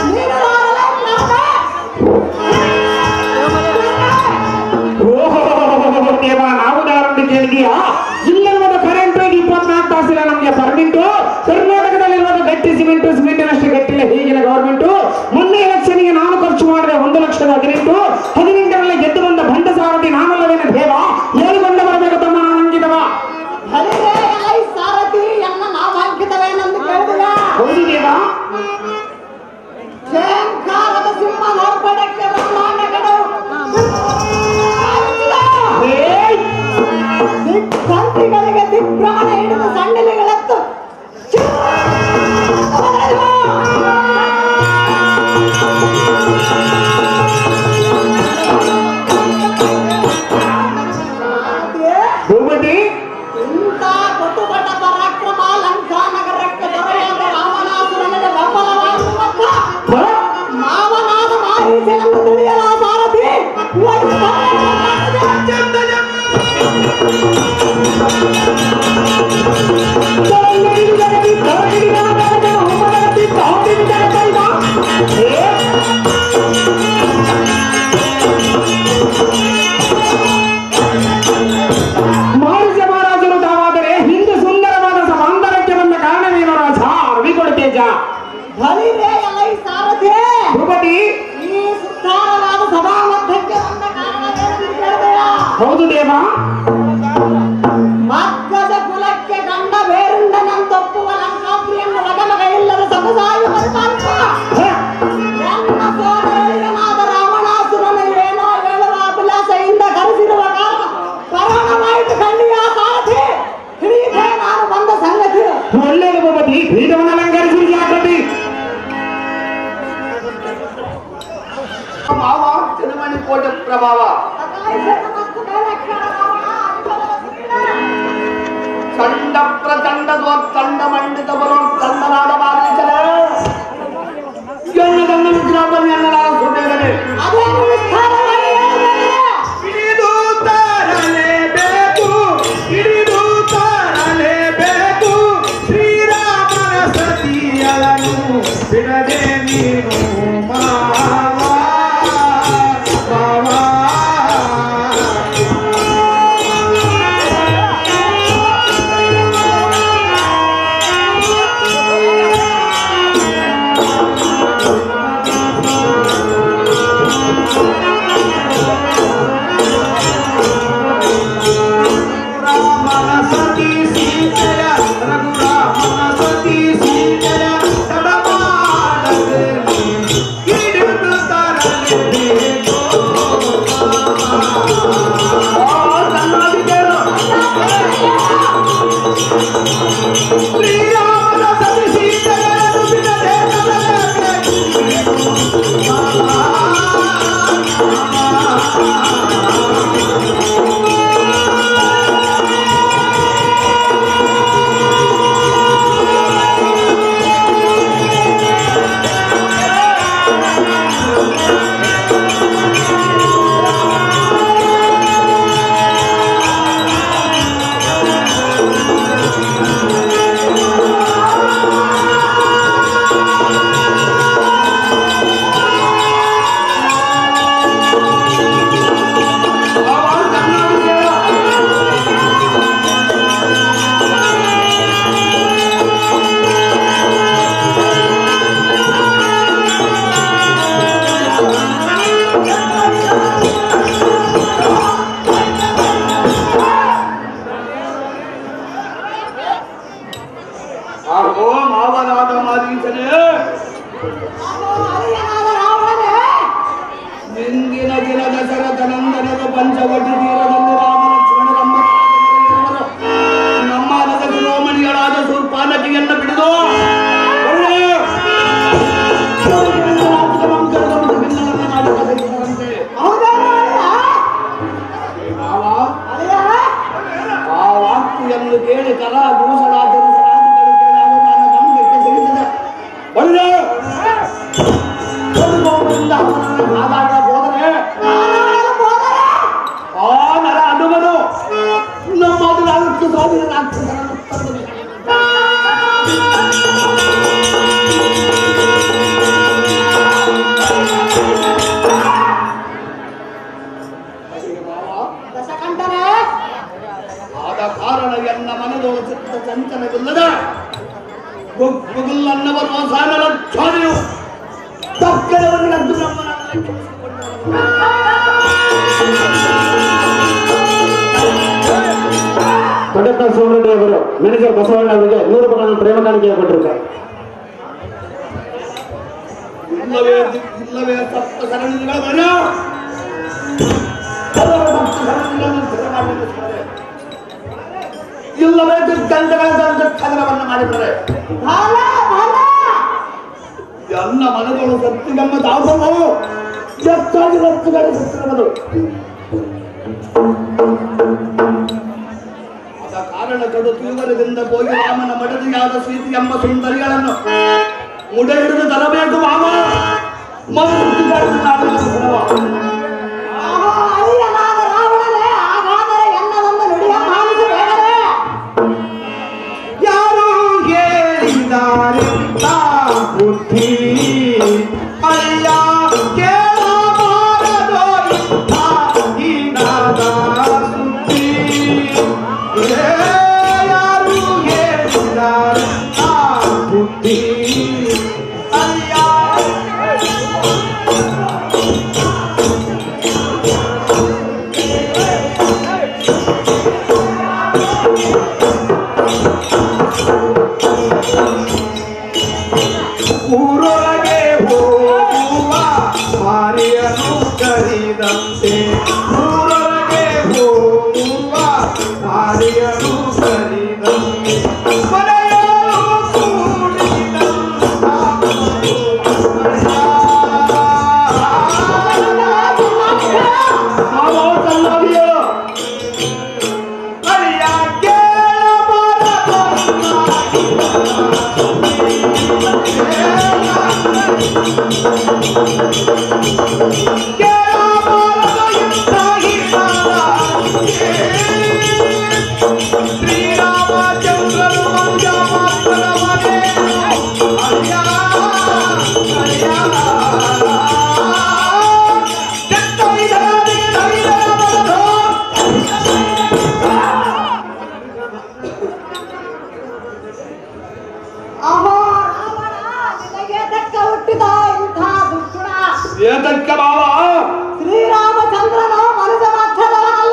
ದೇವ ನಾವು ದಾರಂತ ಕೇಳಿದೀಯಾ? ಇಲ್ಲಿರುವುದು ಕರೆಂಟ್ 24 ತಾಸಿಲ್ಲ ನಮಗೆ ಪರ್ಮಿಂಟು. ಕರ್ನಾಟಕದಲ್ಲಿರುವುದು ಗಟ್ಟಿ ಸಿಮೆಂಟಿನಷ್ಟು ಗಟ್ಟಿಲ್ಲ ಹೀಗಿನ ಗವರ್ಮೆಂಟ್. ಮೊನ್ನೆ ಎಲೆಕ್ಷನ್ಗೆ ನಾನು ಖರ್ಚು ಮಾಡಿದೆ 1,18,18ರಲ್ಲಿ ಗೆದ್ದು ಬಂದ ಬಂಡ ಸಾರಥಿ ನಾನಲ್ಲವೇನ ದೇವ? ಏನು ಬಂಡ ಬರಬೇಕು ತಮ್ಮ ನಾನಂಗಿದವ? ಸಾರಥಿ ಎನ್ನ ನಾಮಾಂಕಿತವೇನೆಂದು ಕೇಳಿದಿಲ್ಲ. ಹೌದು ದೇವ. ಜಯಂಕಾರದ ಸಿಂಹ ನೋಡ್ಪಡಕ್ಕೆ ಬ್ರಹ್ಮಾಂಡಗಳು ದಿಗ್ಬಂಧಿಗಳಿಗೆ ದಿಗ್ಭ್ರಮಣ ಹಿಡಿದ ಸಂಡಲಿಗಳತ್ತು ಭೂಪತಿ ಇಂಥ ಕೊಟ್ಟುಪಟ ಪರಾಕ್ರಮ ಲಂಕಾ ನಗರಕ್ಕೆ ದೊರೆಯಾದ ರಾವಣಾಸುರನಿಗೆ ಬೆಂಬಲವಾಗುವಂತ ಮಾವನಾದ ಮಾರೀಚನನ್ನು ತಿಳಿಯಲ ಸಾರಥಿ ಮಾರುಜ ಮಹಾರಾಜರು ತಾವಾದರೆ ಹಿಂದೆ ಸುಂದರವಾದ ಸಮಾಂತರಕ್ಕೆ ಬಂದ ಕಾರಣವೇನು ರಾಜ? ರವಿಕೊಡುತ್ತೇಜ ಬಲಿರೇ ಎಲೈ ಸಾರಥಿ ಭೂಪತಿ ಈ ಸುತ್ತಾರವಾದ ಸಭಾ ಮಧ್ಯಕ್ಕೆ ಬಂದ ಕಾರಣವೇನೆಂದು ಕೇಳಿದೆಯಾ? ಹೌದು ದೇವ. ಮಕ್ಕದ ಕುಲಕ್ಕೆ ಗಂಡ ಬೇರುಂಡನಂತೊಪ್ಪುವ ಲಂಕಾಪುರಿಯನ್ನು ಮಗಮಗ ಇಲ್ಲದ ಸಮುದಾಯ ಪರಿಪಾಲಿಸ ನನ್ನ ಸೋದರನಾದ ರಾವಣಾಸುರನ ಏನೋ ಹೇಳುವ ಅಭಿಲಾಷೆಯಿಂದ ಕರೆಸಿರುವ ಕಾರಣ ಪರಾಣವಾಯಿತು ಕಣ್ಣಿಯ ಸಾರಥಿ. ಹಿಡಿಯಿದೆ ನಾನು ಬಂದ ಸಂಗತಿ. ಒಳ್ಳೆಯದು ಭೂಪತಿ. ಪೀಠವನ್ನು ಅಲಂಕರಿಸಿ ಜಾಗೃತಿ. ಮಾವ ತಿರುಮಣಿ ಕೋಟೆ ಪ್ರಭಾವ ಚಂಡ ಪ್ರಚಂಡ ತಂಡ ಮಂಡಿತ ಬರೋ ತಂಡನಾದ ಮಾರೀಚನ ಎನ್ನದನ್ನು ವಿಜ್ಞಾಪನೆ ಎನ್ನಲಾರ ಸುದ್ದೇನೆ. ಅದೇನು ವಿಸ್ತಾರವಾಗಿ ಹೇಳಬೇಡಿ. ಹಿಡಿದು ತಾರಲೇಬೇಕು ಶ್ರೀರಾಮನ ಸತಿಯಳನು ಬಿಡದೆ ನೀನು ಕೇಳಿ ಕರ ದೂಷಣ ಆಚರಿಸಲಾದಿಗಳು ಕೇಳಿ ಅವರು ನನ್ನ ಗಮನಕ್ಕೆ ಸಿಗಿಸಿದೆ. ಒಳ್ಳೆ ಆದಾಗ ಹೋದರೆ ಆ ನರ ಅನುಮನು ನಮ್ಮ ಅದಕ್ಕೆ ಸ್ವಾಧೀನರಾಗ್ತದನ್ನು ತಂದು ಆದ ಕಾರಣ ಎನ್ನ ಮನದೊಳ ಚಿತ್ತ ಚಂಚಲವಿಲ್ಲದ ಗುಲ್ಲನ್ನವರು ಸಾನಲ ಛಾನೆಯು ತಕ್ಕದವರಿಗಂತೂ ನಮ್ಮನ್ನ ಕಡಪ ಸೋಮರೆಡ್ಡಿ ಅವರು ಮ್ಯಾನೇಜರ್ ಬಸವಣ್ಣ ಅವರಿಗೆ 100 ರೂಪಾಯಿ ಪ್ರೇಮ ಕಾಣಿಕೆ ಕೊಟ್ಟಿರ್ತಾರೆ. ಇಲ್ಲವೇ ಸಪ್ತ ಸರಣಿಗಳ ಬರ ಇಲ್ಲವೇ ದಿಗ್ಗಂಧಗಳ ಖಂಡವನ್ನು ಮಾಡಿದ್ದಾರೆ. ಎಲ್ಲ ಮನಗಳು ಸತ್ತಿಗಮ್ಮ ದಾಸವು ಎಷ್ಟಾಗಿ ರಕ್ತಗಳ ಸತ್ತಿರಬಹುದು. ಆದ ಕಾರಣ ಕಡು ತೀವ್ರದಿಂದ ಹೋಗಿ ರಾಮನ ಮಡದಿಯಾದ ಸೀತೆ ಎಂಬ ಸುಂದರಿಗಳನ್ನು ಮುಡ ಹಿಡಿದು ತರಬೇಕು ಮಾವ. ಯಾರು ಹೇಳಿದ್ದಾರೆ ಬುದ್ಧಿ ಅಯ್ಯ ಕೇಳಬಾರದೋ ಹೀನಾದ ಸುದ್ದಿ. ಯಾರು ಹೇಳಿದ್ದಾರೆ ಬುದ್ಧಿ ಅಯ್ಯ ಊರೊಳಗೆ ಹೋಗುವ ಮಾರಿಯನು ಕರಿದಂತೆ ಊರೊಳಗೆ ಹೋಗುವ ಮಾರಿಯನು ಕರಿದಂತೆ ಮನೆಯರು ಅಳಿಯ ಶ್ರೀರಾಮಚಂದ್ರನು ಮಂಜಮಾತ್ಮನ ಮನೆ ಏತಕ್ಕ ಬಾವ ಶ್ರೀರಾಮಚಂದ್ರನು ಮನುಜ ಮಾತ್ರದವನಲ್ಲ,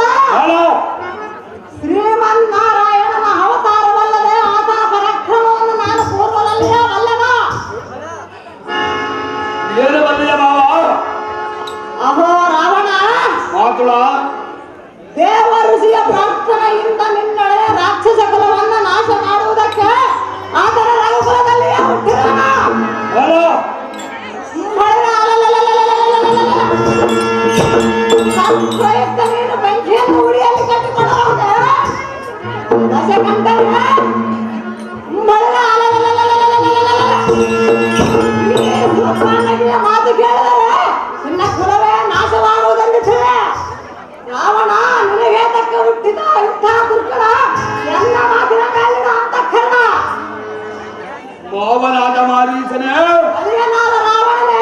ಶ್ರೀಮನ್ನಾರಾಯಣನ ಅವತಾರವಲ್ಲದೆ ಆತನ ಪರಾಕ್ರಮವನ್ನು ನಾನು ಪೂರ್ವದಲ್ಲಿಯೇ ಬಲ್ಲದ. ಏನು ಬಂದಿದೆ ಬಾವ? ಅಹೋ ರಾವಣ, ಮಾತುಳ ದೇವ ಋಷಿಯ ಪ್ರಾರ್ಥನೆಯಿಂದ ನಿನ್ನಡೆ ರಾಕ್ಷಸ ಕುಲವನ್ನು ನಾಶ ಮಾಡುವುದಕ್ಕೆ ಆತನ ರಘುಕುಲದಲ್ಲಿಯೇ ಹುಟ್ಟಿದವನ. ಸಂಪ್ರಯುಕ್ತ ನೀನು ಬೆಂಕಿಯನ್ನು ಉಡಿಯಲ್ಲಿ ಕಟ್ಟಿಕೊಳ್ಳಬಹುದೇ? ದಶಕಂಠನೇ ಮಾತು ಕೇಳಿದರೆ ನಿನ್ನ ಕುಲವೇ ನಾಶವಾಗುವುದೆಂದಿದೆ. ರಾವಣ, ನಿನಗೆ ತಕ್ಕ ಹುಟ್ಟಿದ ಇಂಥ ದುರ್ಗಣ ಎಲ್ಲ ಮಾತಿನ ಮೇಲಿನ ಅಂತಃಕರಣ. ಮೋಹನಾದ ಮಾರೀಚನೆ ಅದೇನಾದ ರಾವಣನೇ?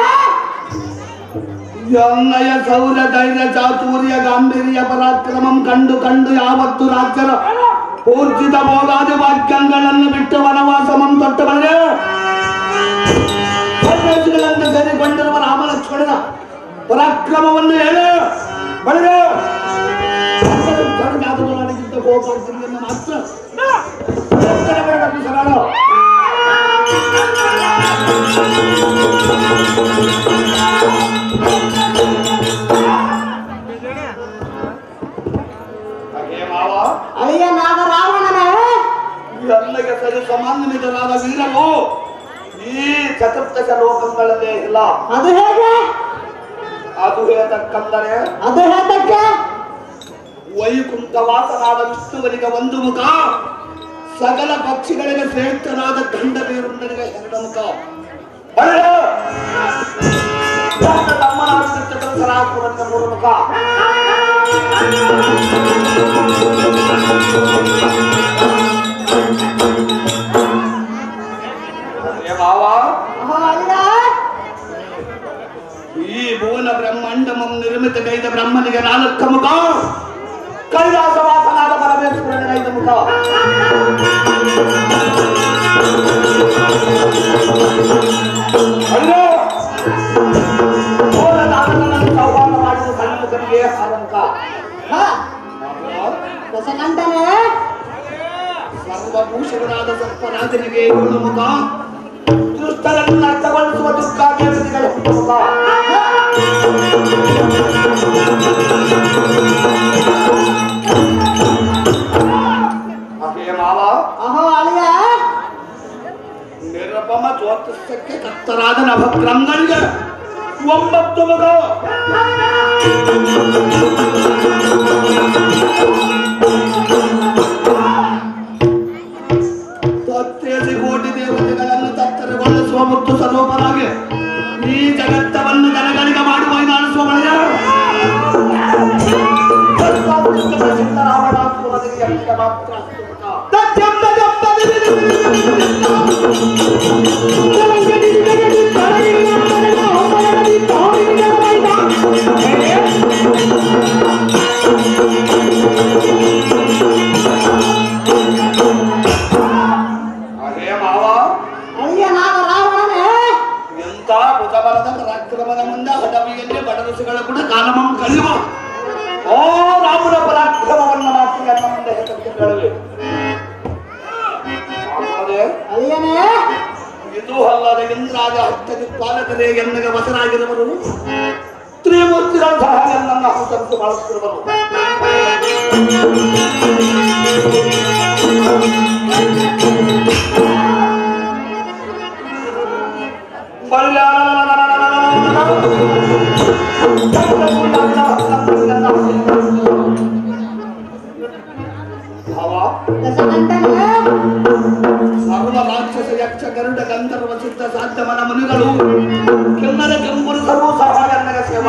ಎನ್ನಯ ಸೌರ ಧೈರ್ಯ ಚಾತುರ್ಯ ಗಾಂಭೀರ್ಯ ಪರಾಕ್ರಮಂ ಕಂಡು ಕಂಡು ಯಾವತ್ತು ರಾಜ್ಯರ ಊರ್ಜಿತ ಬೋಧಾದಿ ವಾಕ್ಯಗಳನ್ನು ಬಿಟ್ಟು ವನವಾಸಮಂ ತೊಟ್ಟ ಬಳಿಗೆ ಸನ್ಯಾಸಿಗಳಂತೆ ಸೇರಿಕೊಂಡಿರುವ ರಾಮಲಕ್ಷ್ಮಣನ ಪರಾಕ್ರಮವನ್ನು ಹೇಳು ಬಳಿಗೆ ಜಾತಕವಾಗಿದ್ದ ಗೋಪಾಲನ್ನು ಮಾತ್ರ ಸರಳ ಅಳಿಯನಾದ ರಾವಣನೇ, ಎಲ್ಲಗೆ ಸರಿ ಸಮಾನ್ವಿತರಾದ ವೀರರು ಈ ಚತುರ್ದಶ ಲೋಕಗಳಲ್ಲೇ ಇಲ್ಲ. ಅದು ಹೇಗೆ? ಅದು ಹೇತಕ್ಕಂದರೆ ಅದು ಹೇತಕ್ಕೆ? ವೈಕುಂಠ ವಾಸನಾದ ವಿಷ್ಣುವರಿಗೆ ಒಂದು ಮುಖ, ಸಕಲ ಪಕ್ಷಿಗಳಿಗೆ ಶ್ರೇಷ್ಠನಾದ ಗಂಡ ಬೇರುಂಡನಿಗೆ ಎರಡು ಮುಖ ತಮ್ಮನಾದ ಮೂರು ಮುಖ ಈ ಭುವನ ಬ್ರಹ್ಮಾಂಡಮಂ ನಿರ್ಮಿತ ಕೈದ ಬ್ರಹ್ಮನಿಗೆ ನಾಲ್ಕು ಮುಖ ಕೈಲಾಸವಾಸನಾದ ಪರಮೇಶ್ವರನಿಗೆ 5 ಮುಖ ಸಂವಾದ ಮಾಡಿದ ಸನ್ಮುಖನಿಗೆ 6 ಮುಖ ಸರ್ವಭೂಷಣನಾದ ಸರ್ಪರಾಜನಿಗೆ 7 ಮುಖ ದುಷ್ಟರನ್ನು ಅರ್ಥಗೊಳಿಸುವ ದುರ್ಗಾದೇವತೆಗಳ 8 ಮುಖ ನಿರಪಮ ಜ್ಯೋತಿಷ್ಯಕ್ಕೆ ಕತ್ತರಾದ ನವಗ್ರಹಗಳಿಗೆ 9 ಮುಖ ತತ್ತೇಸಿ ಕೋಟಿ ದೇವತೆಗಳನ್ನು ತತ್ತರಗೊಳಿಸುವ ಮುತ್ತು ಸ್ವರೂಪರಾಗಿ ಈ ಜಗತ್ತವನ್ನು ಜನಗಳಿಗೆ ಮಾಡುವ ಮಾಡಿಸುವ ಮಳೆಯ ಎಂತ ಭುಜಬಲದ ಪರಾಕ್ರಮದ ಮುಂದೆ ಹಡವಿಯಲ್ಲಿ ಬಡರಸುಗಳ ಕೂಡ ಕಾಲಮಂ ಕಲಿಯುವ ಓ ರಾಮನ ಪರಾಕ್ರಮವನ್ನು ಮಾತ್ರ ನನ್ನ ಮುಂದೆ ಹೆಸರಿಕೊಳ್ಳುವೆ ಇದು ಅಲ್ಲದ ಇಂದ್ರಾದ ಹಸ್ತಕ್ಕೆ ಪಾಲಕರೇ ಎನ್ನಗ ವಸರಾಗಿರುವರು ತ್ರಿಮೂರ್ತಿಗಳ ಸಹ ನನ್ನನ್ನು ಹಸ್ತರಿಸಿ ಬಳಸುತ್ತಿರುವರು ಸರ್ವ ರಾಕ್ಷಸ ಯಕ್ಷ ಗರುಡ ಗಂಧರ್ವ ಸಿದ್ಧ ಸಾಧ್ಯಮನ ಮುನಿಗಳು ಕಿನ್ನರ ಕೆಂಪುರು ಸರ್ವ ಸಹ ಎನ್ನಗ ಸೇವಾ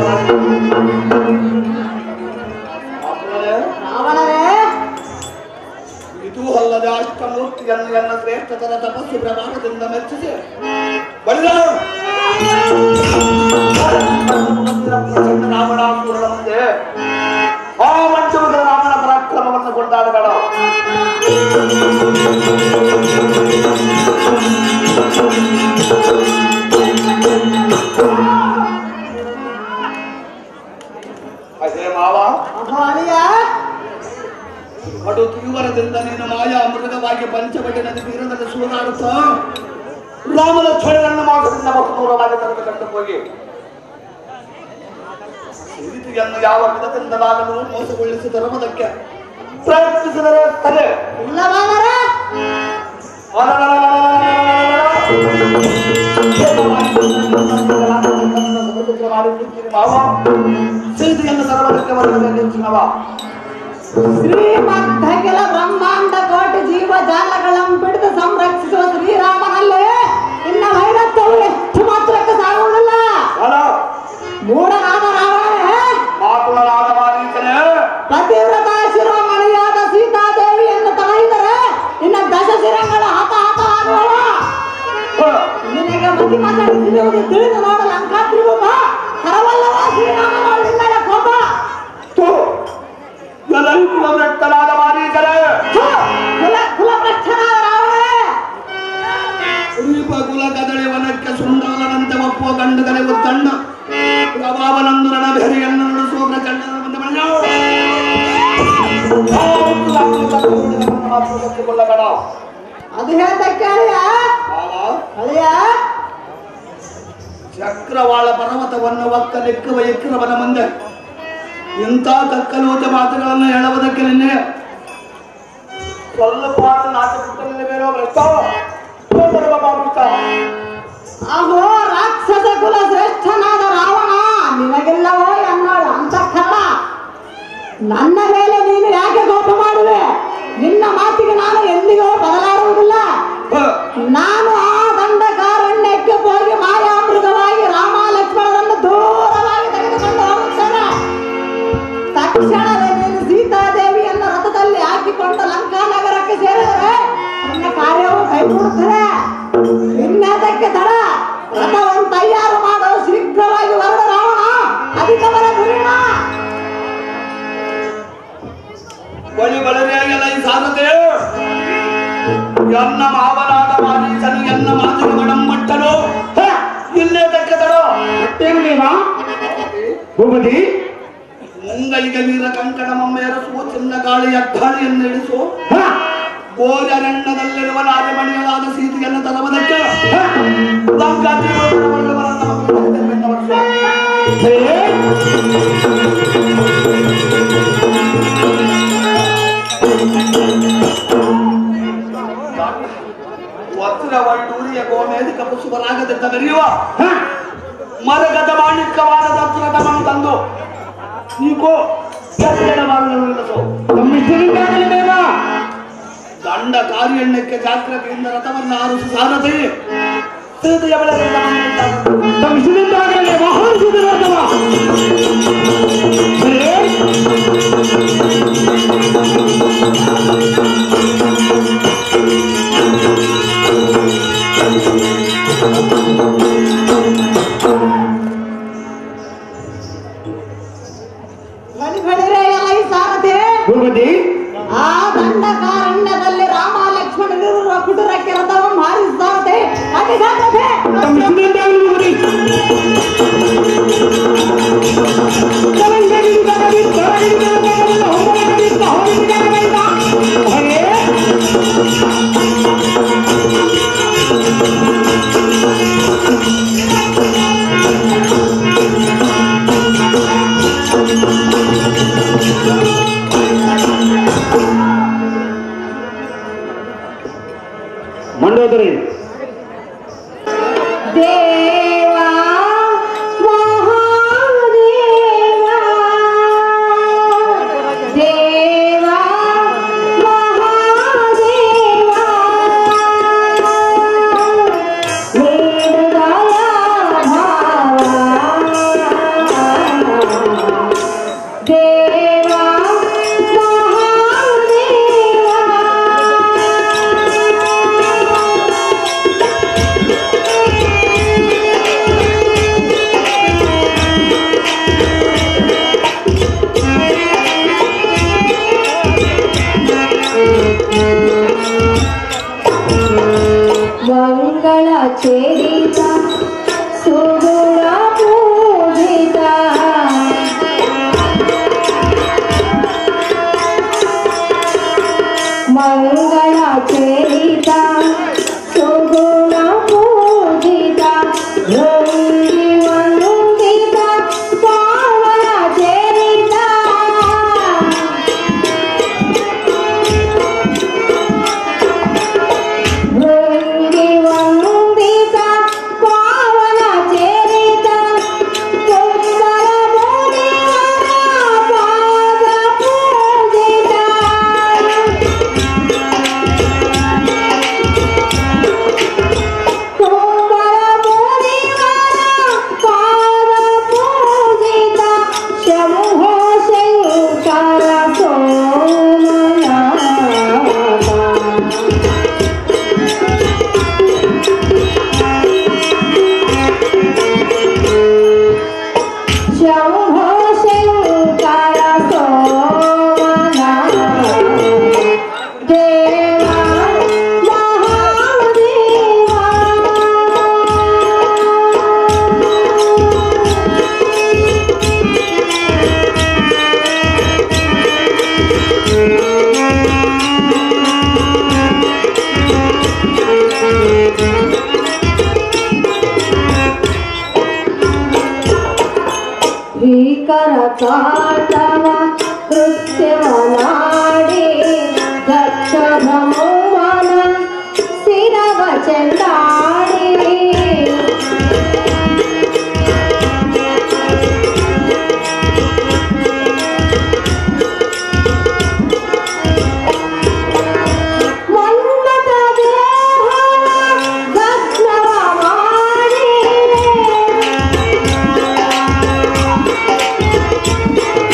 ಇದು ಅಲ್ಲದೆ ಅಷ್ಟಮೂರ್ತಿಯನ್ನು ಎನ್ನ ಶ್ರೇಷ್ಠತರ ತಪಸ್ಸು ಪ್ರಭಾವದಿಂದ ಮೆಚ್ಚಿಸಿ ರಾವಣಾಸುರನ ಮುಂದೆ ಆ ಪಂಚಮುಖ ರಾಮನ ಪರಾಕ್ರಮವನ್ನು ಕೊಂಡಾಡಬೇಡ ಅದೇ ಮಾವ ಕಡು ತೀವ್ರದಿಂದ ನೀನು ಮಾಯಾ ಮೃಗವಾಗಿ ಪಂಚವಟಿನಲ್ಲಿ ತೀರದಲ್ಲಿ ಸೂರಾಡುತ್ತ ರಾಮಲಕ್ಷ್ಮಣರನ್ನು ಮಾಸದಿಂದ ಬಹುದೂರವಾಗಿ ತೆಗೆದುಕೊಂಡು ಹೋಗಿ ರೀತಿಯನ್ನು ಯಾವ ವಿಧದಿಂದಲಾಗಲು ಮೋಸಗೊಳಿಸಿ ತರುವುದಕ್ಕೆ ಪ್ರಯತ್ನಿಸಿದರೆ ತಲೆ ಸೀತೆಯನ್ನು ತರುವುದಕ್ಕೆ ಬರಬೇಕೆಂಚಿನವ ಶ್ರೀಮದ್ದಖಿಲ ಬ್ರಹ್ಮಾಂಡ ಕೋಟಿ ಜೀವ ಜಾಲಗಳನ್ನು ಬಿಡಿದು ಸಂರಕ್ಷಿಸುವ ಶ್ರೀರಾಮನಲ್ಲಿ ಇನ್ನ ವೈರತ್ವವು ಎಷ್ಟು ಮಾತ್ರಕ್ಕೆ ಸಾಗುವುದಿಲ್ಲ. ಮೂಢನಾದ ರಾವಣನೇ ಮಾತುಳರಾದ ಮಾರೀಚನೇ ಪತಿವ್ರತ ಶಿರೋಮಣಿಯಾದ ಸೀತಾದೇವಿಯನ್ನು ತಡೆಯಿದರೆ ಇನ್ನ ದಶಶಿರಂಗಳ ಹತ ಆಗುವವ. ನಿನಗೆ ಮತಿ ಮಾತಾಡುತ್ತಿರುವುದು ತಿಳಿದು ನೋಡ ಲಂಕಾತ್ರಿಭೂಮ ಕರವಲ್ಲವ ಶ್ರೀರಾಮನೋಳು ನಿನ್ನಯ ಕೋಪ. ಕುಲಭ್ರಷ್ಟನಾದ ಮಾರೀಚನೇ ಕುಲಭ್ರಷ್ಟನಾದ ರಾವಣನೇ ಕುಲ ಕದಳೆ ವನಕ್ಕೆ ಸುಂದರನಂತೆ ಒಪ್ಪುವ ಗಂಡುಗಲೆ ಉತ್ತಣ್ಣ ಪ್ರಭಾವನಂದು ರಣಭೆರಿಯನ್ನು ನಡೆಸುವ ಪ್ರಚಂಡನ ಮುಂದೆ ಮಾಡಿಕೊಳ್ಳಬೇಡ. ಅದು ಹೇಳ್ತಕ್ಕೆ ಅಳಿಯ ಚಕ್ರವಾಳ ಪರ್ವತವನ್ನು ಒಕ್ಕಲಿಕ್ಕುವ ಎಕ್ಕರವನ ಮುಂದೆ ಇಂಥ ಕಕ್ಕಲೋಚ ಮಾತುಗಳನ್ನು ಹೇಳುವುದಕ್ಕೆ ನಿನ್ನೆ ಸ್ವಲ್ಪ ನಾಟಕದಲ್ಲಿ ಬೇರೋ ಅಹೋ ರಾಕ್ಷಸ ಕುಲ ಶ್ರೇಷ್ಠನಾದ ರಾವಣ ನಿನಗೆಲ್ಲವೋ ಎನ್ನೋಳು ಅಂತಃಕರಣ. ನನ್ನ ಮೇಲೆ ನೀನು ಯಾಕೆ ಕೋಪ ಮಾಡುವೆ? ನಿನ್ನ ಮಾತಿಗೆ ನಾನು ಎಂದಿಗೂ ಕೊಡುತ್ತದೆ. ಇನ್ನದಕ್ಕೆ ತಡ ರಥವನ್ನು ತಯಾರು ಮಾಡೋ ಶೀಘ್ರವಾಗಿ ಹೊರಡ ರಾವಣ. ಅಧಿಕ ಬಲ ಧುರೀಣ. ಬಳಿ ಬಳರಿಯಾಗೆಲ್ಲ ಈ ಸಾರತೆ ಎನ್ನ ಮಾವನಾದ ಮಾರೀಚನು ಎನ್ನ ಮಾತಿನ ಮಡಮ್ಮಟ್ಟನು ಇಲ್ಲೇ ತಕ್ಕದಳು. ಮತ್ತೇನು ಭೂಪತಿ? ಮುಂಗೈಗೆ ವೀರ ಕಂಕಣ ಮಮ್ಮೆಯರಸುವ ಚಿನ್ನ ಗಾಳಿ ಅಡ್ಡಾಳಿಯನ್ನು ಇಳಿಸು. ಗೋರರಣ್ಯದಲ್ಲಿರುವ ರಾಜಮಣಿಗಳಾದ ಸೀತೆಯನ್ನು ತರುವುದಕ್ಕೆ ವಜ್ರವೈಡೂರಿಯ ಗೋಮೇಧಿಕ ಪುಷ್ಪರಾಗದಿಂದ ಮೆರೆಯುವ ಮರಗದ ಮಾಣಿಕ್ಯವಾದ ದತ್ತರಥವನ್ನು ತಂದು ನೀಕೋ ದಂಡ ಕಾರ್ಯಣ್ಯಕ್ಕೆ ಜಾಗ್ರತೆಯಿಂದ ರಥವನ್ನು ಆರಿಸಿ ಸಾರದೆ ಹೃದಯ ಆ ದಂಡಕಾರಣ್ಯದಲ್ಲಿ ರಾಮ ಲಕ್ಷ್ಮಣರಿರುವ ಕುಟುರಕ್ಕೆ ರಥವನ್ನು ಹಾರಿಸಿದ್ದಾರೆ. ಮಂಡೋದರಿ ದೇವಾ ಮಹಾದೇವಾ ದೇವಾ ಮಹಾದೇವಾ ದೇವಾ ಮಂಗಳ ಚೇರಿತ ಸುಗುಣ ಪೂಜಿತ ಮಂಗಳ ಚೇರಿತ ಸುಗುಣ ಪೂಜಿತ ರಂಗಿ ವಂದಿತ ಪಾವನ ಚೇರಿತ ರಂಗಿ ವಂದಿತ ಪಾವನ ಚೇರಿತ ಸುಂದರ ಮುನಿವರ ಪಾದ ಪೂಜಿತ ಸುಂದರ ಮುನಿವರ ಪಾದ ಪೂಜಿತ ಶಂಭೋ ಶಂಕರ ಸೋಮನಾಥ ಶಂಭೋ ಶಂಕರ ಸೋಮನಾಥ ದೇವಾ ಮಹಾದೇವಾ ಭೀಕರ ಕಾಟವ ಕೃತ್ಯವನಾಡಿ ದಕ್ಷಧಮೋಮನ ಶಿರವ ಚೆಂಡಾಡಿ ಮನ್ಮಥ ದೇಹವ ಭಸ್ಮವ ಮಾಡಿ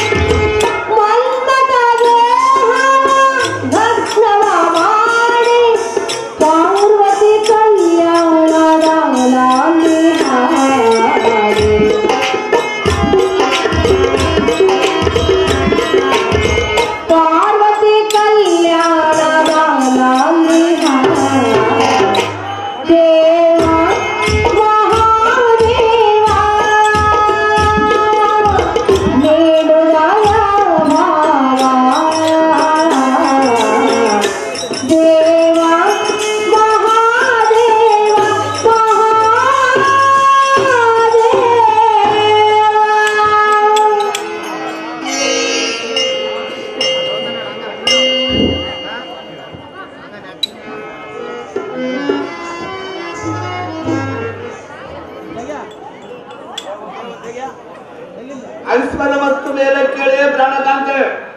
ಐಶ್ವರ್ಯ ವಸ್ತು ಮೇಲೆ ಕೇಳಿ ಪ್ರಾಣಕಾಂತೆ.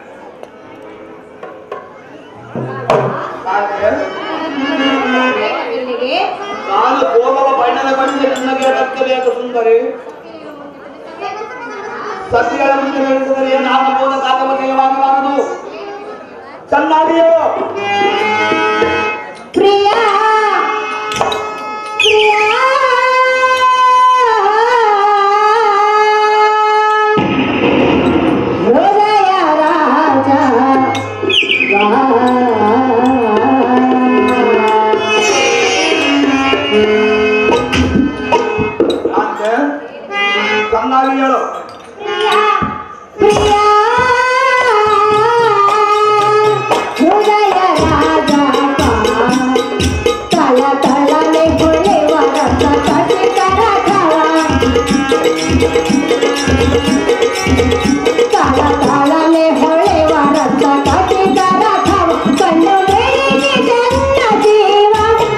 ನಾನು ಕೋಪವ ಬಣ್ಣದ ಬಣ್ಣದ ನಿಮಗೆ ದಕ್ಕಬೇಕು ಸುಂದರಿ. ಸತ್ಯಗಳ ಮುಂದೆ ಹೇಳಿದರೆ ನಾನು ಹೋದ ಕಾಕಮತೆಯವಾಗಬಾರದು. ಚೆನ್ನಾಗಿಯೋ ಪ್ರಿಯ ಪ್ರಿಯ ಹೃದಯ ರಾಜ ಚೆನ್ನಾಗಿ ಹೇಳು. ಪ್ರಿಯ ಹೃದಯ ರಾಜ ತಳ ತಳನೆ ಹೊಳೆವ ರಸ ಕಟಿಕರ ತಳ ತಳನೆ ಹೊಳೆವ ರಸ ಕಟಿಕರ ಕಣ್ಣು ಬೆಳಿಗ್ಗೆ ಜನ್ನ ಜೀವ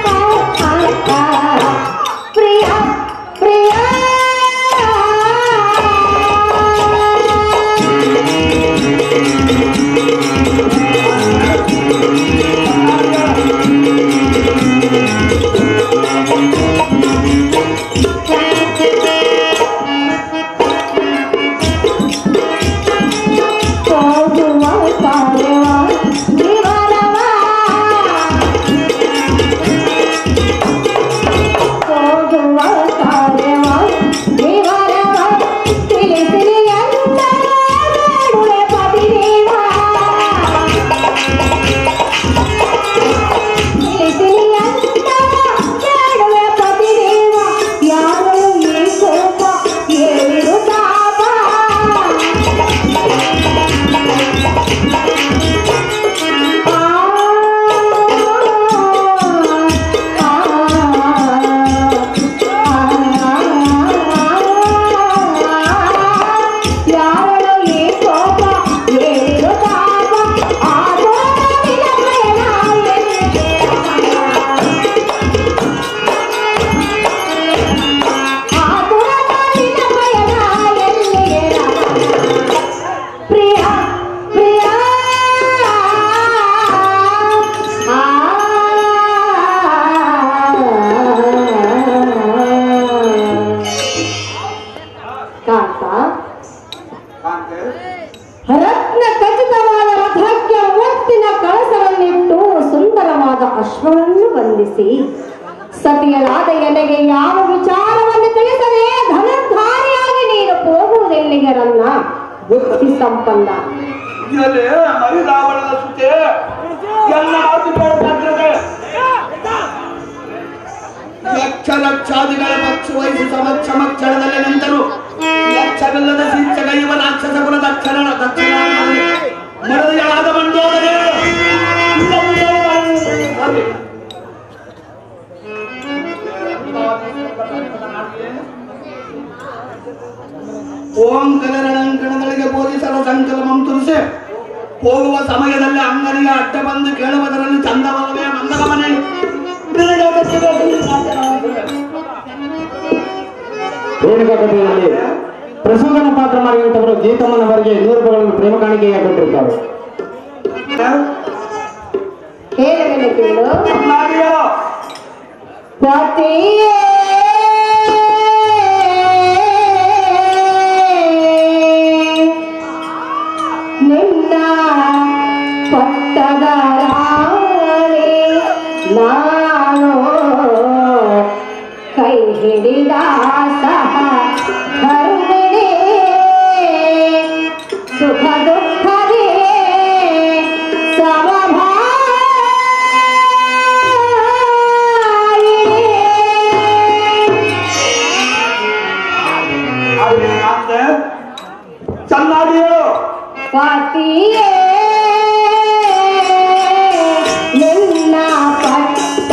ಪ್ರಿಯ ಪ್ರಿಯ ರತ್ನ ಖಚಿತವಾದ ರಥಕ್ಕೆ ಒತ್ತಿನ ಕಳಸವನ್ನಿಟ್ಟು ಸುಂದರವಾದ ಅಶ್ವವನ್ನು ಬಂಧಿಸಿ ಸತಿಯಲಾದ ಎಲೆಗೆ ಯಾವ ವಿಚಾರವನ್ನು ತಿಳಿಸದೆ ಧನಧಾರಿಯಾಗಿ ನೀನು ಹೋಗುವುದೆಲ್ಲಿಗರನ್ನ ಬುದ್ಧಿ ಸಂಪನ್ನ ಮರಿರಾವಣದ ಸುತೆ ಎಲ್ಲ ಲಕ್ಷ ಲಕ್ಷಾದಿಗಳ ಪಕ್ಷ ವಹಿಸಿ ಸಮಕ್ಷಣದಲ್ಲಿ ನಿಂತರು. ಲಕ್ಷವಿಲ್ಲದ ಶಿಕ್ಷಕ ಇವ ರಾಕ್ಷಸ ಕುಲ ದಕ್ಷಿಣ ಮರದಿಯಾದ ಮಂಡೋದನೆ ಓಂ ಕಲರಣಂಕಣಗಳಿಗೆ ಬೋಧಿಸಲು ಸಂಕಲ್ಪಂ ತುರಿಸಿ ಹೋಗುವ ಸಮಯದಲ್ಲಿ ಅಂಗನಿಗೆ ಅಡ್ಡ ಬಂದು ಕೇಳುವುದರಲ್ಲಿ ಚಂದವಲ್ಲವೇ ಮಂದಗಮನೆ ರೇಣುಕಾಕತೆಯಲ್ಲಿ ಪ್ರಸೂದನ ಪಾತ್ರ ಮಾಡಿದಂತವರು ಗೀತಮ್ಮನವರಿಗೆ 100 ರೂಪಾಯಿಗಳನ್ನು ಪ್ರೇಮ ಕಾಣಿಕೆಯಾಗಿ ಕೊಟ್ಟಿರ್ತಾರೆ. ಹೇಳಬೇಕು ಕೇಳು. ಪತಿಯೇ ನಿನ್ನ ಪಟ್ಟದ ರಾಣಿ ನಾನು ಕೈ ಹಿಡಿದ ಸಹ ಕರುಣೆ ಸುಖ ದುಃಖದೇ ಚೆನ್ನಾಗಿಯೋ ಪತಿಯೇ ನಿನ್ನ ಪಟ್ಟ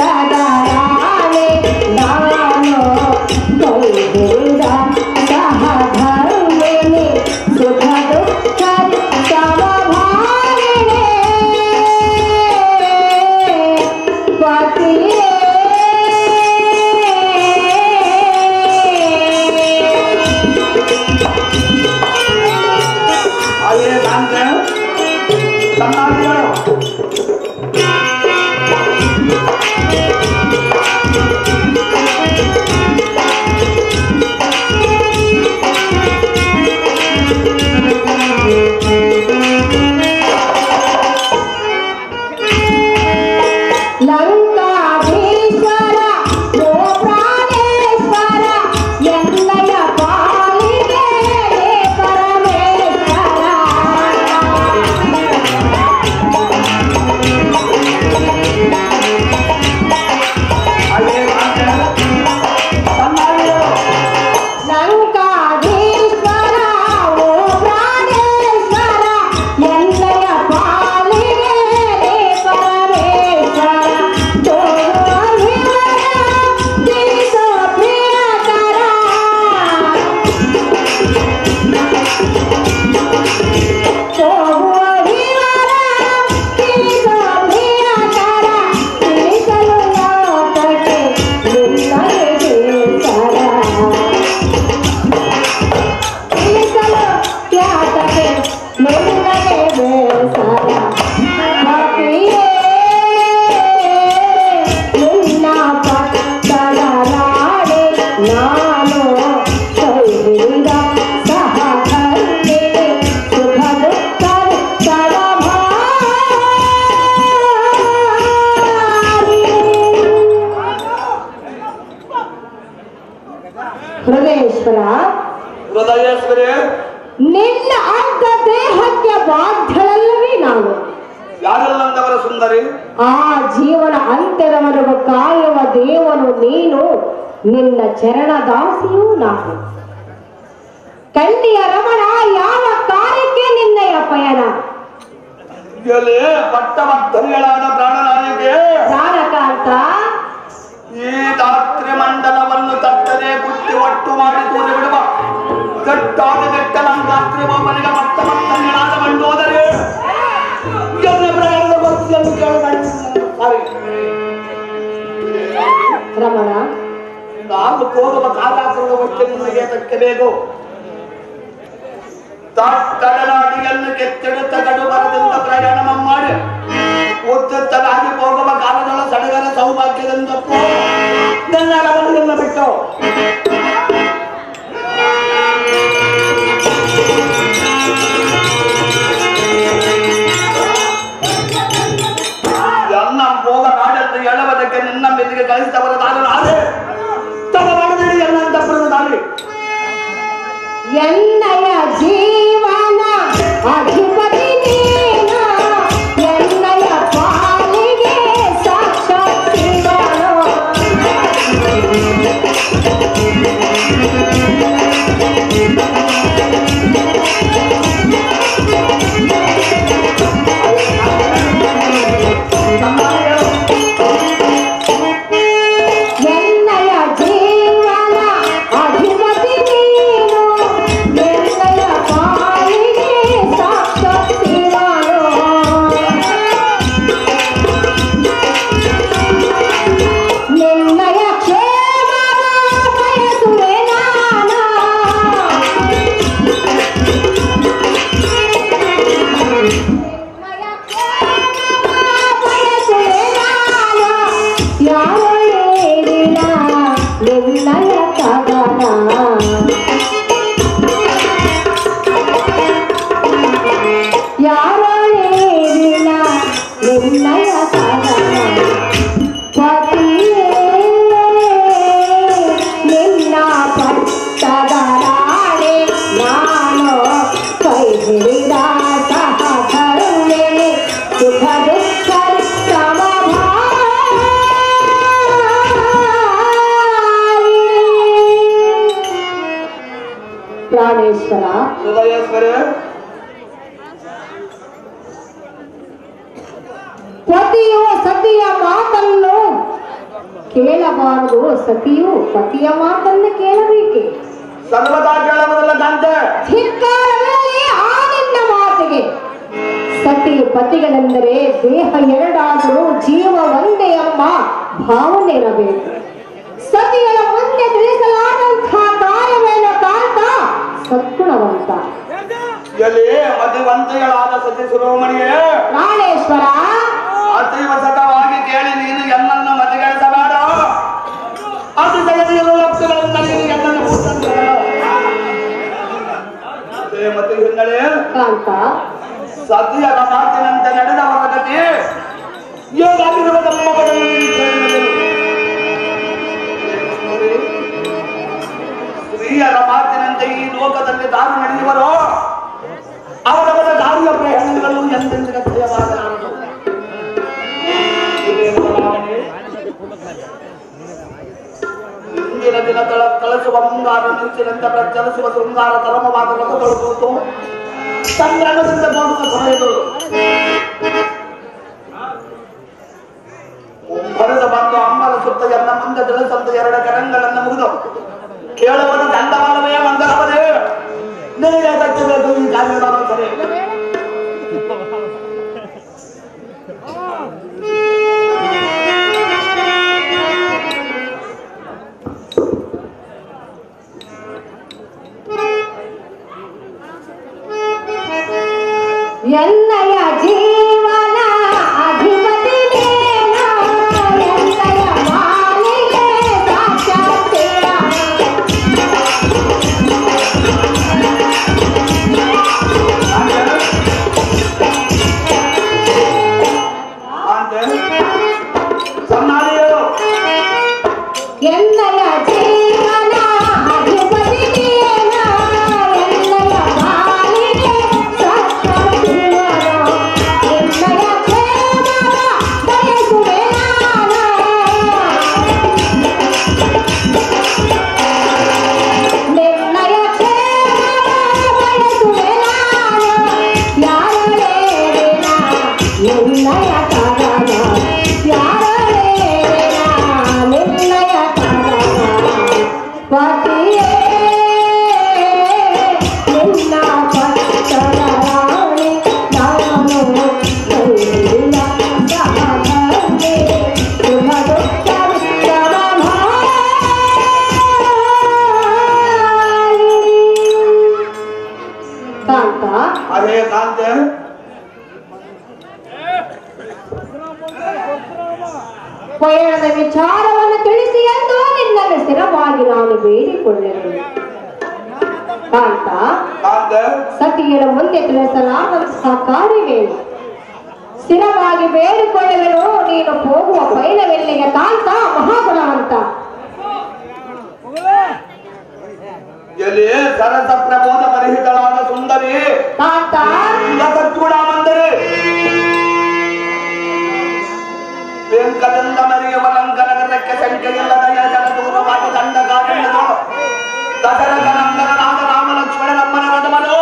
ಅಂದರೆ ಆ ಜೀವನ ಅಂತ್ಯದವರೆಗೂ ಕಾಯುವ ದೇವನು ನೀನು, ನಿನ್ನ ಚರಣದಾಸಿಯೂ ನಾನು. ಕಂಡಿಯ ರಮಣ, ಯಾವ ಕಾರ್ಯಕ್ಕೆ ನಿನ್ನಯ ಪಯಣ? ಪಟ್ಟವರ್ಧನೆಗಳಾದ ಪ್ರಾಣನಾಯಕೆ ಪ್ರಾಣಕಾಂತ, ಈ ಧಾತ್ರಿ ಮಂಡಲವನ್ನು ತಟ್ಟನೆ ಕುಟ್ಟಿ ಒಟ್ಟು ಮಾಡಿ ದೂರ ಬಿಡುವ ಗಟ್ಟಾದ ಗಟ್ಟಲಾಂಗಾತ್ರಿ ಒಬ್ಬನಿಗೆ ಪಟ್ಟವರ್ಧನೆಗಳಾದ ಮಂಡೋದರೆ ರಮಣ, ನಾನು ಹೋಗುವ ಕಾಲಾಗ್ರದ ಒಟ್ಟೆ ನಿಮಗೆ ತಕ್ಕಬೇಕು. ತಡಲಾಡಿಯನ್ನು ಕೆತ್ತಿಡುತ್ತ ಗಡುಬರದಿಂದ ಪ್ರಯಾಣ ಮಾಡಿ ಉತ್ತರಾಗಿ ಹೋಗುವ ಕಾಲಗಳ ಸಡಗರ ಸೌಭಾಗ್ಯದಿಂದಕ್ಕೂ ನನ್ನ ಅರಮನೆಯನ್ನ ಬಿಟ್ಟು ಎಲ್ಲ ಹೋಗ ನಾಡನ್ನು ಎಳವದಕ್ಕೆ ನಿನ್ನ ಮೆಲ್ಲಿಗೆ ಕಳಿಸಿದವರ ನಾನು ನಾನೇ ತಮ್ಮ ಮಾಡಬೇಡಿ ಎಲ್ಲ ತಪ್ಪು ನಾನೇ ಎನ್ನಯ ಜೀವನ ಅಧಿಪತಿ ನೀನು, ಎನ್ನಯ ಪಾಲಿಗೆ ಸಾಕ್ಷಾತ್ ಶಿವನು. ಎನ್ನಯ ಜೀವನ ಅಧಿಪತಿ ನೀನು, ಎನ್ನಯ ಪಾಲಿಗೆ ಸಾಕ್ಷಾತ್ ಶಿವನು. ನಿನ್ನಯ ಕ್ಷೇಮವ ಬಯಸುವೆ ನಾನು, ನಿನ್ನಯ ಕ್ಷೇಮವ ಬಯಸುವೆ ನಾನು. ಯಾರೋ ಏರಿನ ನಿನ್ನಯ ಕವನ, ಯಾರೋ ಏರಿನ ನಿನ್ನಯ ಕವನ. ಪತಿಯೇ ನಿನ್ನ ಪಟ್ಟದ ರಾಣಿ ನಾನು, ಕೈ ಹಿಡಿದ ಸಹಧರ್ಮೆ ಸುಖ ದುಃಖ ಪ್ರಾಣೇಶ್ವರ, ಹೃದಯೇಶ್ವರ ಪತಿಯು ಸತಿಯ ಮಾತನ್ನು ಕೇಳಬಾರದು, ಸತಿಯು ಪತಿಯ ಮಾತನ್ನು ಕೇಳಬೇಕೆ? ಸರ್ವದಾ ಕೇಳಬದಲ್ಲ ಕಾಂತೆ ಧಿಕ್ಕಾರದಲ್ಲಿ ಆ ನಿನ್ನ ಮಾತಿಗೆ. ಸತಿ ಪತಿಗಳೆಂದರೆ ದೇಹ ಎರಡಾದರೂ ಜೀವ ಒಂದೇ ಎಂಬ ಭಾವನೆ ಇರಬೇಕು. ಸತಿಗಳ ಮುಂದೆ ತಿಳಿಸಲಾದಂಥ ಕಾರ್ಯವೇನು ಕಾಂತ? ಸದ್ಗುಣವಂತ. ಎಲ್ಲಿ ಮದುವಂತೆಗಳಾದ ಸತಿ ಶಿರೋಮಣಿಯೇ ಪ್ರಾಣೇಶ್ವರ, ಅತೀವ ಸತವಾಗಿ ಕೇಳಿ ನೀನು ಎನ್ನನ್ನು ಮತಿಗಳಿಸಬೇಡ. ಅದು ಜಗದಿಯಲು ಲಕ್ಷಗಳಿಂದ ನೀನು ಎನ್ನನ್ನು ಪೂಜಿಸಬೇಡ. ಅದೇ ಮತಿ ಹಿನ್ನೆಲೆ ಕಾಂತ, ಸತಿಯರ ಮಾತಿನಂತೆ ನಡೆದವರ ಗತಿ ಯೋಗಾಗಿರುವ ನಮ್ಮ ಬದಲು ಸ್ತ್ರೀಯರ ಮಾತಿನಂತೆ ಈ ಲೋಕದಲ್ಲಿ ದಾರಿ ನಡೆಯುವರೋ ಅವರವರ ದಾರಿಯ ಪ್ರಯಾಣಗಳು ಎಂದೆಂದಿಗೆ ಜಯವಾಗಲಾರದು. ಇಂದಿನ ದಿನ ಕಳಿಸುವ ಮುಂಗಾರ ನಿಂಚಿನಂತೆ ಪ್ರಚಲಿಸುವ ಶೃಂಗಾರ ತರಮವಾದ ರಥಗಳು ಕುರಿತು ಸಂಗ್ರಾಮದಿಂದ ನೋಡುವ ಸಮಯಗಳು ಬರೆದ ಬಂದು ಅಮ್ಮನ ಸುತ್ತ ಎನ್ನ ಮುಂದೆ ತಿಳಿಸಂತ ಎರಡು ಕರಂಗಳನ್ನು ಮುಗಿದು ಕೇಳುವುದು ದಂಡವಲ್ಲವೇ ಮಂಗಲವನೇ ನಿನಗೆ ಕಚ್ಚಬೇಕು ಈ ಕಾರ್ಯಗಳನ್ನು ಸರಿ. ಎನ್ನಯ ಜೀವನ ಅಧಿಪತಿ ನೀನು, ಎನ್ನಯ ಮಾಲಿಗೆ ಸಾಕ್ಷಾತ್ ಶಿವನು. ಎನ್ನಯ ಜೀವನ ಅಧಿಪತಿ ನೀನು, ಎನ್ನಯ ಮಾಲಿಗೆ ಸಾಕ್ಷಾತ್ ಶಿವನು. ಎನ್ನಯ ಪಯಣದ ವಿಚಾರವನ್ನು ತಿಳಿಸಿ ಎಂದು ನಿನ್ನನ್ನು ಸ್ಥಿರವಾಗಿ ನಾನು ಬೇಡಿಕೊಳ್ಳೆನು. ಕಾಂತ, ಸತಿಯರ ಮುಂದೆ ತಿಳಿಸಲಾದಂತಹ ಕಾರ್ಯವೇನು? ಸ್ಥಿರವಾಗಿ ಬೇಡಿಕೊಳ್ಳುವೆನು. ನೀನು ಹೋಗುವ ಪಯಣವೆಲ್ಲಿಗೆ ಕಾಂತ ಮಹಾಗುಣವಂತ? ಎಲ್ಲಿ ಸರಸ ಪ್ರಬೋಧ ಪರಿಹಿತಳಾದ ಸುಂದರಿ ಕಾಂತ ಚೂಡಾಮಂದರಿ ವೆಂಕಟಂದ ಮರಿಯವಲಂಕನಗರಕ್ಕೆ ಸಂಖ್ಯೆಯಿಲ್ಲದ ಜನ ದೂರವಾಗಿ ದಂಡಗಾರಣ್ಣದು ದಶರಥನಂದನಾದ ರಾಮ ಲಕ್ಷ್ಮಣನಮ್ಮನ ರಥಮನು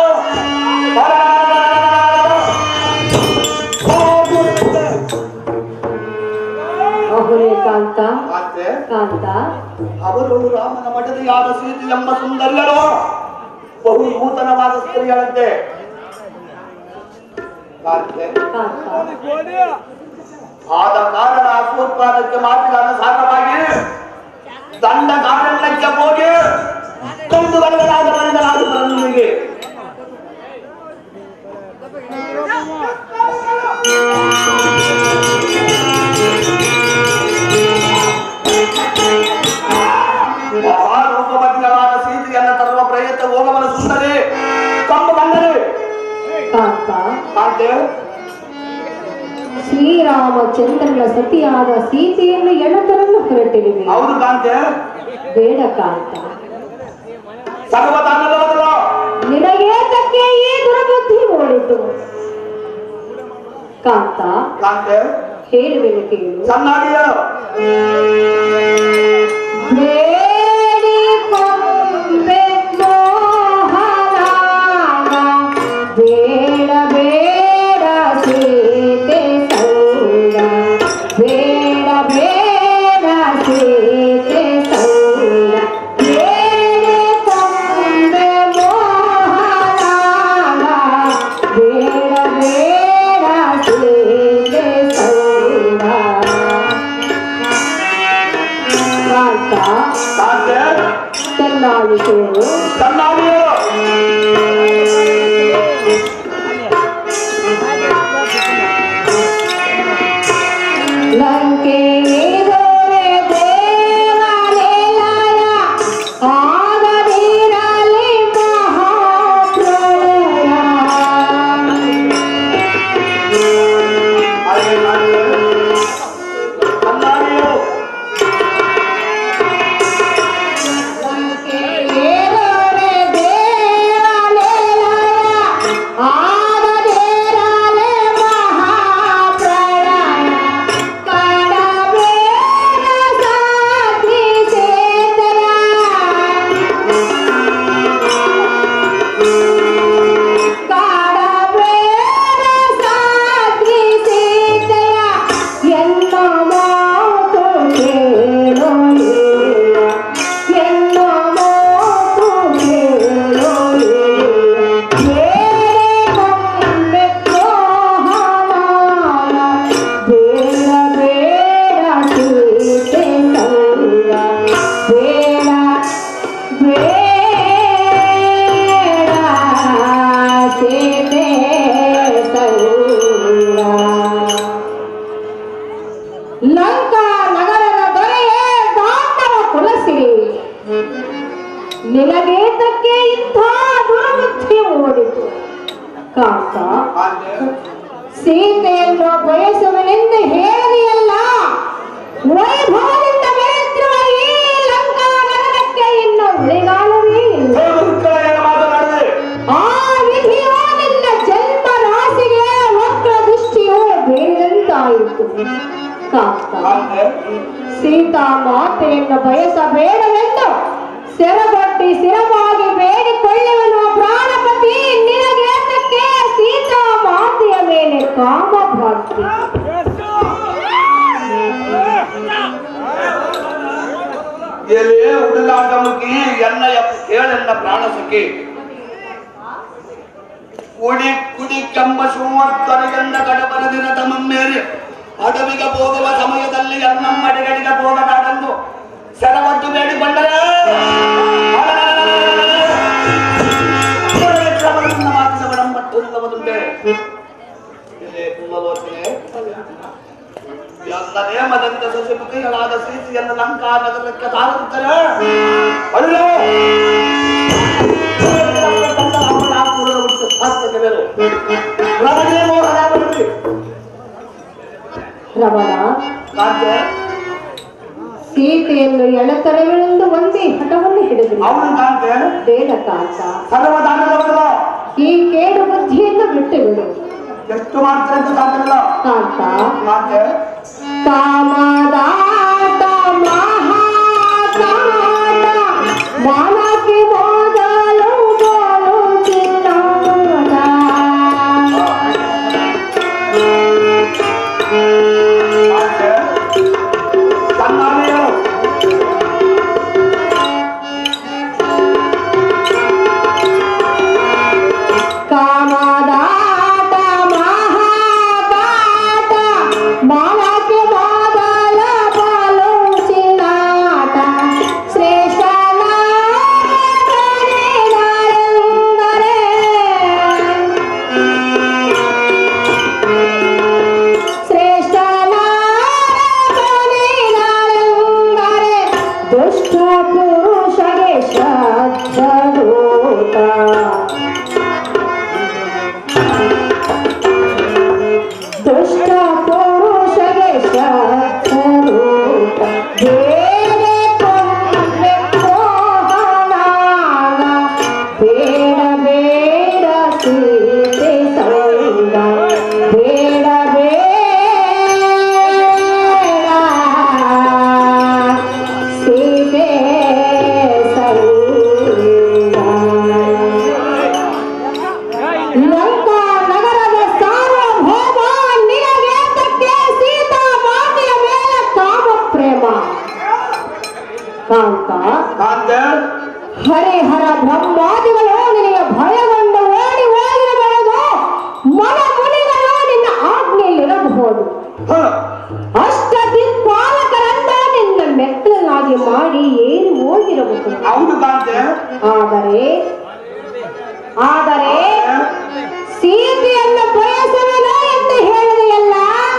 ಕಾಂತ ಕಾಂತ ಅವರು ರಾಮನ ಮಡದಿಯಾದ ಸೀತೆ ಎಂಬ ಸುಂದರಿಯರು ಬಹು ನೂತನವಾದ ಸ್ತ್ರೀಯರಂತೆ. ಆದ ಕಾರಣ ಅಶ್ವತ್ಥಾನಕ್ಕೆ ಮಾತಿನ ಅನುಸಾರವಾಗಿ ದಂಡಕಾರಣ್ಯಕ್ಕೆ ಹೋಗಿ ಕೊಂಡು ಬರಲಾದ ಮನೆಯಲಾದ ಬರಲಿಗೆ ಮಹಾರೂಪವತಿಗಳಾದ ಸೀತೆಯನ್ನು ತರುವ ಪ್ರಯತ್ನ ಹೋಗವನ ಸುಂದರಿ ಕಂಡು ಬಂದರೆ ಶ್ರೀರಾಮಚಂದ್ರನ ಸತಿಯಾದ ಸೀತೆಯನ್ನು ಎಳೆತರಲು ಹೊರಟಿರುವೆ. ಹೌದು ಕಾಂತೆ. ಬೇಡ ಕಾಂತ, ಸರ್ವತಾನಲ್ಲ ನಿನಗೇತಕ್ಕೆ ಈ ದುರ್ಬುದ್ಧಿ ಮೂಡಿತು? ಕಾಂತ ಕಾಂತೆ ಹೇಳುವೆನು ಕೇಳು. ಸಣ್ಣಾಡಿಯ ಬೇಡ ಬೇಡ ಸೀತೆ ಸೌರ, ಬೇಡ ಬೇಡ ಸೀತೆ ಸೌರ, ಬೇಡ ಕೊಂಬೆ ಮೋಹನಾಗ, ಬೇಡ ಬೇಡ ಸೀತೆ ಸೌರ. ಕಾಂತೆ ಚೆನ್ನಾಗಿ ಕೇಳು. ಸಣ್ಣಾಡಿಯ ಲಂಕೆ ದೊರೆ ದೇವಾಲಯ ಆಗದಿರಲಿ ಮಹಾಪ್ರಳಯ. ಸಣ್ಣಾಡಿಯು ಲಂಕೆ ದೊರೆ ದೇವಾಲಯ ಆಗದಿರಲಿ ಮಹಾಪ್ರಳಯ. ಕಾಡಬೇಡ ಸಾತ್ರಿ ಸೇತಯ, ಕಾಡಬೇಡ ಸಾತ್ರಿ ಸೇತಯ, ಎನ್ನ ಮಾತು ಕೇಳೋಳಿಲ್ಲ, ಎನ್ನ ಮಾತು ಕೇಳೋಳಿಲ್ಲ. ಬೇಡ ಕೊಂಬೆ ಮೋಹನಾಳ, ಬೇಡ ಬೇಡ ಸೀತೆ ಸೌರ, ಬೇಡ ಬೇಡ ಸೀತೆ ಸೌರ. ಲಂಕಾ ನಗರದ ದೊರೆಯೇ ದಾಂಡವ ಕುಲಸಿರಿ, ನಿನಗೇತಕ್ಕೆ ಇಂಥ ದುರ್ಬುದ್ಧಿ ಮೂಡಿತು? ಕಾಂತ ಸೀತೆಯನ್ನು ಬಯಸುವನೆಂದು ಹೇಳಿದೆಯಲ್ಲ, ವೈಭವದಿಂದ ಬೆಳೆಯುತ್ತಿರುವ ಈ ಲಂಕಾ ನಗರಕ್ಕೆ ಇನ್ನು ಉಳಿಗಾಲವೇ ಇಲ್ಲ. ಮಾತನಾಡಿದೆ ಆ ವಿಧಿಯೋ ನಿನ್ನ ಜನ್ಮ ರಾಶಿಗೆ ವಕ್ರ ದೃಷ್ಟಿಯು ಬೇಡದಂತಾಯಿತು. ಕಾಂತ ಸೀತಾ ಮಾತೆಯನ್ನು ಬಯಸಬೇಡವೆಂದು ಸೆರಗೊಡ್ಡಿ ಸ್ಥಿರವಾಗಿ ಬೇಡಿಕೊಳ್ಳುವನು ಪ್ರಾಣಪತಿ. ನಿನಗೇತಕ್ಕೆ ಸೀತಾ ಮಾತೆಯ ಮೇಲೆ ಕಾಮಭಕ್ತಿ? ಎಲ್ಲಿ ಉಡಲಾಟ ಮುಖಿ ಎನ್ನ ಕೇಳೆನ್ನ ಪ್ರಾಣ ಸಖಿ ಕುಡಿ ಕುಡಿ ಕೆಂಬ ಶಿವತ್ತರಿಗೆಂದ ಕಡಬರ ದಿನ ತಮ್ಮಮ್ಮೇರಿ ಅಡವಿಗೆ ಹೋಗುವ ಸಮಯದಲ್ಲಿ ಎನ್ನಮ್ಮಡಿಗಳಿಗೆ ಹೋಗಬೇಡೆಂದು ಸೆರವಟ್ಟು ಬೇಡಿಕೊಂಡರೆ ಮಾತಿನ ಬಡಂಬಟ್ಟುಂಟೆ ಎಲ್ಲ ನೇಮದಂತೆ ಸಸಿಮುಖಿಗಳಾದ ಸೀತೆಯನ್ನು ಲಂಕಾ ನಗರಕ್ಕೆ ತಾರುತ್ತಾರೆ. ರಮಣ, ಸೀತೆಯನ್ನು ಎಳತರಗಳೆಂದು ಒಂದೇ ಹಠವನ್ನು ಹಿಡಿದು ಬೇಡ ಕಾಂತ, ಈ ಕೇಡು ಬುದ್ಧಿಯನ್ನು ಬಿಟ್ಟು ಬಿಡು ಎಷ್ಟು ಮಾತ್ರ ಕಾಂತ. ಕಾಮದಾಟ ಮಹಾಕಾಟ ಮಾನಕ್ಕೆ ಮೊದಲು ಗೋಳು ಚಿನ್ನಾಟ. ಕಾಮದಾಟ ಮಹಾಕಾಟ ಮಾನಕ್ಕೆ ಮೊದಲ ಬಾಲು ಚಿನ್ನಾಟ. ಶ್ರೇಷ್ಠ ಶ್ರೇಷ್ಠ ದುಷ್ಟ ಪುರುಷಗೆ ಶ್ರದ್ಧದೂತ. ದುಷ್ಟ ಪುರುಷಗೆ ಶ್ರದ್ಧದೂತ. ಬೇರೆ ಕೊಂದ್ರೆ ಕೋಹನಾಗ ಬೇಡ ಬೇಡ ಸೀತೆ ಸಂಗ. ಬೇಡ ಬೇಡ ಸೀತೆ ಸಂಗ. ಲಂಕಾ ನಗರದ ಸಾರ್ವಭೌಮ ನಿನಗೇತಕ್ಕೆ ಸೀತಾ ಮಾತೆಯ ಮೇಲೆ ಕಾಮ ಪ್ರೇಮ. ಕಾಂತ, ಹರಿಹರ ಬ್ರಹ್ಮಾದಿಗಳು ನಿನಗೆ ಭಯಗೊಂಡು ಓಡಿ ಹೋಗಿರಬಹುದು. ಮನ ಮುನಿಗಳು ನಿನ್ನ ಆಜ್ಞೆಯಲ್ಲಿರಬಹುದು. ಅಷ್ಟದಿಕ್ಪಾಲಕರನ್ನ ನಿನ್ನ ಮೆಟ್ಟಲಾಗಿ ಮಾಡಿ ಏರಿ ಹೋಗಿರಬಹುದು. ಆದರೆ ಸೀತೆಯನ್ನು ಬಯಸುವುದು ಎಂದು ಹೇಳಿದೆಯಲ್ಲ,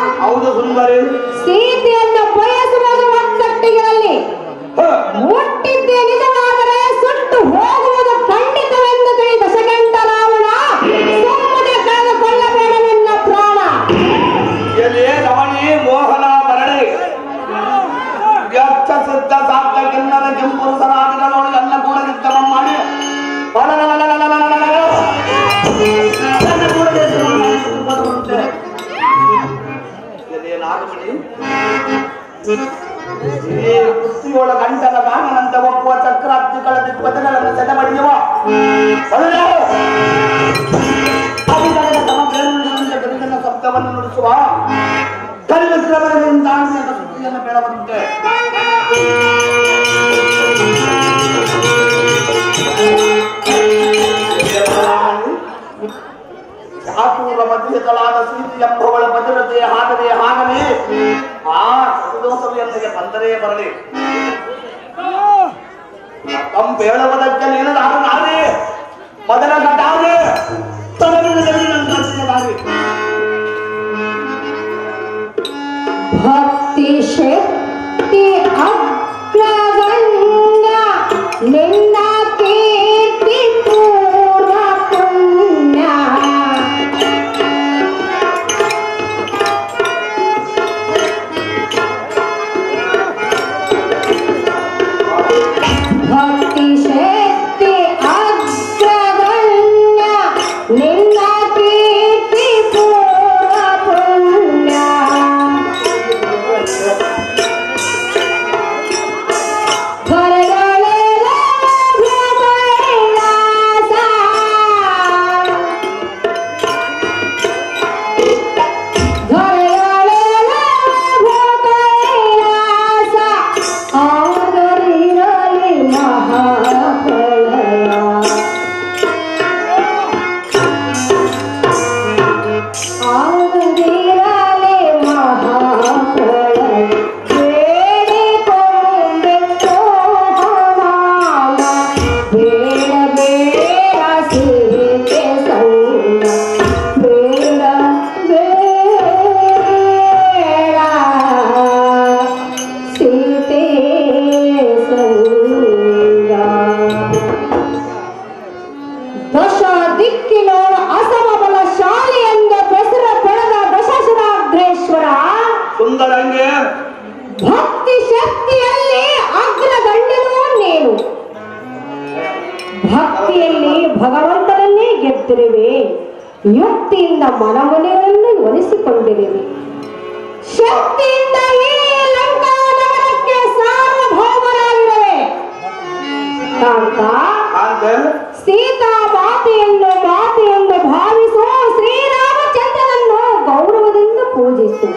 ಸೀತೆಯನ್ನು ಬಯಸುವುದು ಒತ್ತಟ್ಟಿಗೆಯಲ್ಲಿ ಮುಟ್ಟಿದ್ದೆ ನಿಜವಾದರೆ ಸುಟ್ಟು ಹೋಗುವುದು ಖಂಡಿತವೆಂದು ತಿಳಿದ ದಶಗಂಟ ರಾವಣ ಸುಮ್ಮನೆ ಕಳೆದುಕೊಳ್ಳಬೇಡ ನಿನ್ನ ಪ್ರಾಣ. ರಮಣಿ ಮೋಹನ ಮರಳಿ ವ್ಯರ್ಥ ಸಿದ್ಧ ಸಾಧ್ಯ ಕೆನ್ನದ ಕೆಂಪುರುಷರಾದಿಗಳೋಡು ಎಲ್ಲ ಕೂಡ ಯುದ್ಧ ಮಾಡಿ ಕುಸ್ತಿಯೊಳ ಗಂಟನ ಬಾಣನಂತೆ ಒಪ್ಪುವ ಚಕ್ರಾಬ್ದಿಗಳ ದಿಗ್ಬದಗಳನ್ನು ಸೆದಮಡಿಯುವ ಗರಿಗನ ಶಬ್ದವನ್ನು ನುಡಿಸುವ ಕಲಿಮಿಶ್ರವರಿಂದ ಸುದ್ದಿಯನ್ನು ಬೇಡವಂತೆ. ಚಾತುರ ಮಧ್ಯಗಳಾದ ಸೀತಿ ಎಂಬವಳ ಭದ್ರತೆ ಹಾಗನೇ ಹಾಗನೇ ಆ ಸದೋಸವಿಯೊಂದಿಗೆ ಬಂದರೆ ಬರಲಿ. ಬೇಳವದಕ್ಕೆ ನೀನದಾರು ನಾನೇ ಮೊದಲ ಘಟಾರೆ ಭಕ್ತಿ ಶಕ್ತಿ ಅಗ್ರಗಣ್ಯ ನಿನ್ನ ಕೀರ್ತಿ ಪೂರ್ವ ಪುಣ್ಯ. ಭಕ್ತಿ ಶಕ್ತಿ ಅಗ್ರಗಣ್ಯ ನಿನ್ನ ಕೀರ್ತಿ ಪೂರ್ವ ಪುಣ್ಯ. ಕರೆಗಳೆಲ್ಲ ಭಕ್ತಿ ಶಕ್ತಿಯಲ್ಲಿ ಅಗ್ರಗಣ್ಯನು ನೀನು. ಭಕ್ತಿಯಲ್ಲಿ ಭಗವಂತನನ್ನೇ ಗೆದ್ದಿರುವೆ, ಯುಕ್ತಿಯಿಂದ ಮನಮನೆಯನ್ನು ಒಲಿಸಿಕೊಂಡಿರುವೆ. ಶಕ್ತಿಯಿಂದ ಈ ಲಂಕಾ ನಗರಕ್ಕೆ ಸಾರ್ವಭೌಮರಾಗಿರುವೆ. ಕಾಂತ, ಸೀತಾ ಮಾತೆಯನ್ನು ಭಾವಿಸು, ಶ್ರೀರಾಮಚಂದ್ರನನ್ನು ಗೌರವದಿಂದ ಪೂಜಿಸು.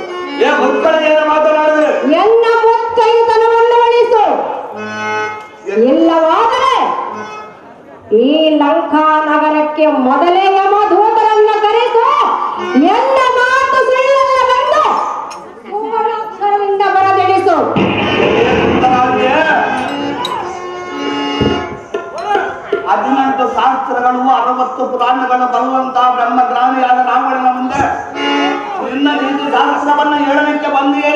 ಎನ್ನ ಮುತ್ತೈತನವನ್ನು ಉಳಿಸು. ಇಲ್ಲವಾದರೆ ಈ ಲಂಕಾ ನಗರಕ್ಕೆ ಮೊದಲೇ ಯಮದೂತರನ್ನು ಕರೆಸು. ಎನ್ನ ಮಾತು ಸುಳ್ಳಲ್ಲವೆಂದು ಸುವರ್ಣಾಕ್ಷರದಿಂದ ಬರೆದಿಡಿಸು. ಹದಿನೆಂಟು ಶಾಸ್ತ್ರಗಳು 60 ಪುರಾಣಗಳು ಬರುವಂತ ಬ್ರಹ್ಮಜ್ಞಾನಿಯಾದ ರಾವಣನ ಮುಂದೆ ನಿನ್ನ ನೀತಿ ಶಾಸ್ತ್ರವನ್ನ ಹೇಳಲಿಕ್ಕೆ ಬಂದಿಯೇ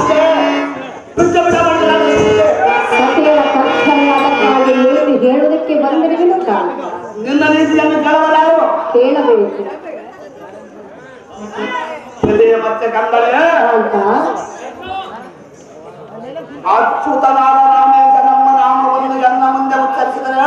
ಸತಿಯ ಕರ್ತವ್ಯವಾಗಿ ನೀತಿ ಹೇಳುವುದಕ್ಕೆ ಬಂದಿರುವಿನ ಕಾಲ ನಿನ್ನ ನೀತಿಯನ್ನು ಕೇಳಬಾರದು, ಕೇಳಬೇಕು ಮತ್ತೆ ಕಂಗಳೇ ಅಂತ. ಅಚ್ಯುತನಾದ ರಾಮೇಶ ನಮ್ಮ ನಾಮವನ್ನು ಎನ್ನ ಮುಂದೆ ಉಚ್ಚರಿಸಿದರೆ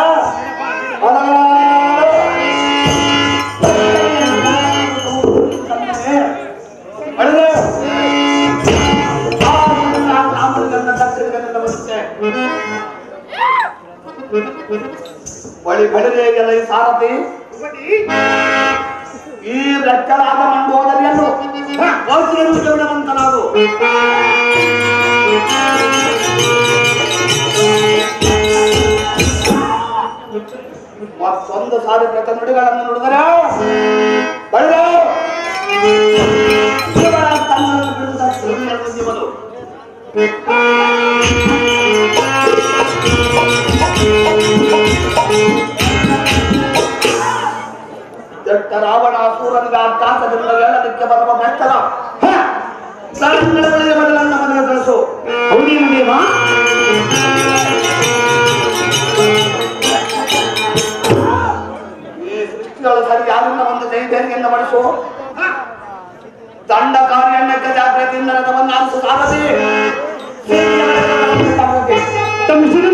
ಬಳಿ ಬಳಿರೆಗೆಲ್ಲ ಈ ಸಾರಥಿ ಈ ರಕ್ಕಲಾದ ಮಂಡೋದರಿಯನ್ನು ಗೌರವಂತನಾಗು. ಮತ್ತೊಂದು ಸಾರಿ ಪ್ರತ ನುಡಿಗಳನ್ನು ನುಡಿದರೆ ಬಳಿದ ಜೀವನು ದೊಡ್ಡ ರಾವಣಾಸೂರನಿಗೆ ಆಕಾಶದಿಂದ ಹೇಳಲಿಕ್ಕೆ ಬರುವ ಬೆಟ್ಟದ ಮೊದಲನ್ನ ಮನೆಗೆ ಕಳಿಸು. ಹೌದೇನು ದೇವ? ಈ ಸೃಷ್ಟಿಗಳು ಸರಿ ಯಾರಿಂದ ಒಂದು ಜೈಧೈರ್ಯದಿಂದ ಬಳಸು. ದಂಡ ಕಾರ್ಯಣ್ಣಕ್ಕೆ ಜಾಗೃತಿಯಿಂದ ರಥವನ್ನು ಆರಿಸು ಸಾರಥಿ. ತಮ್ಮ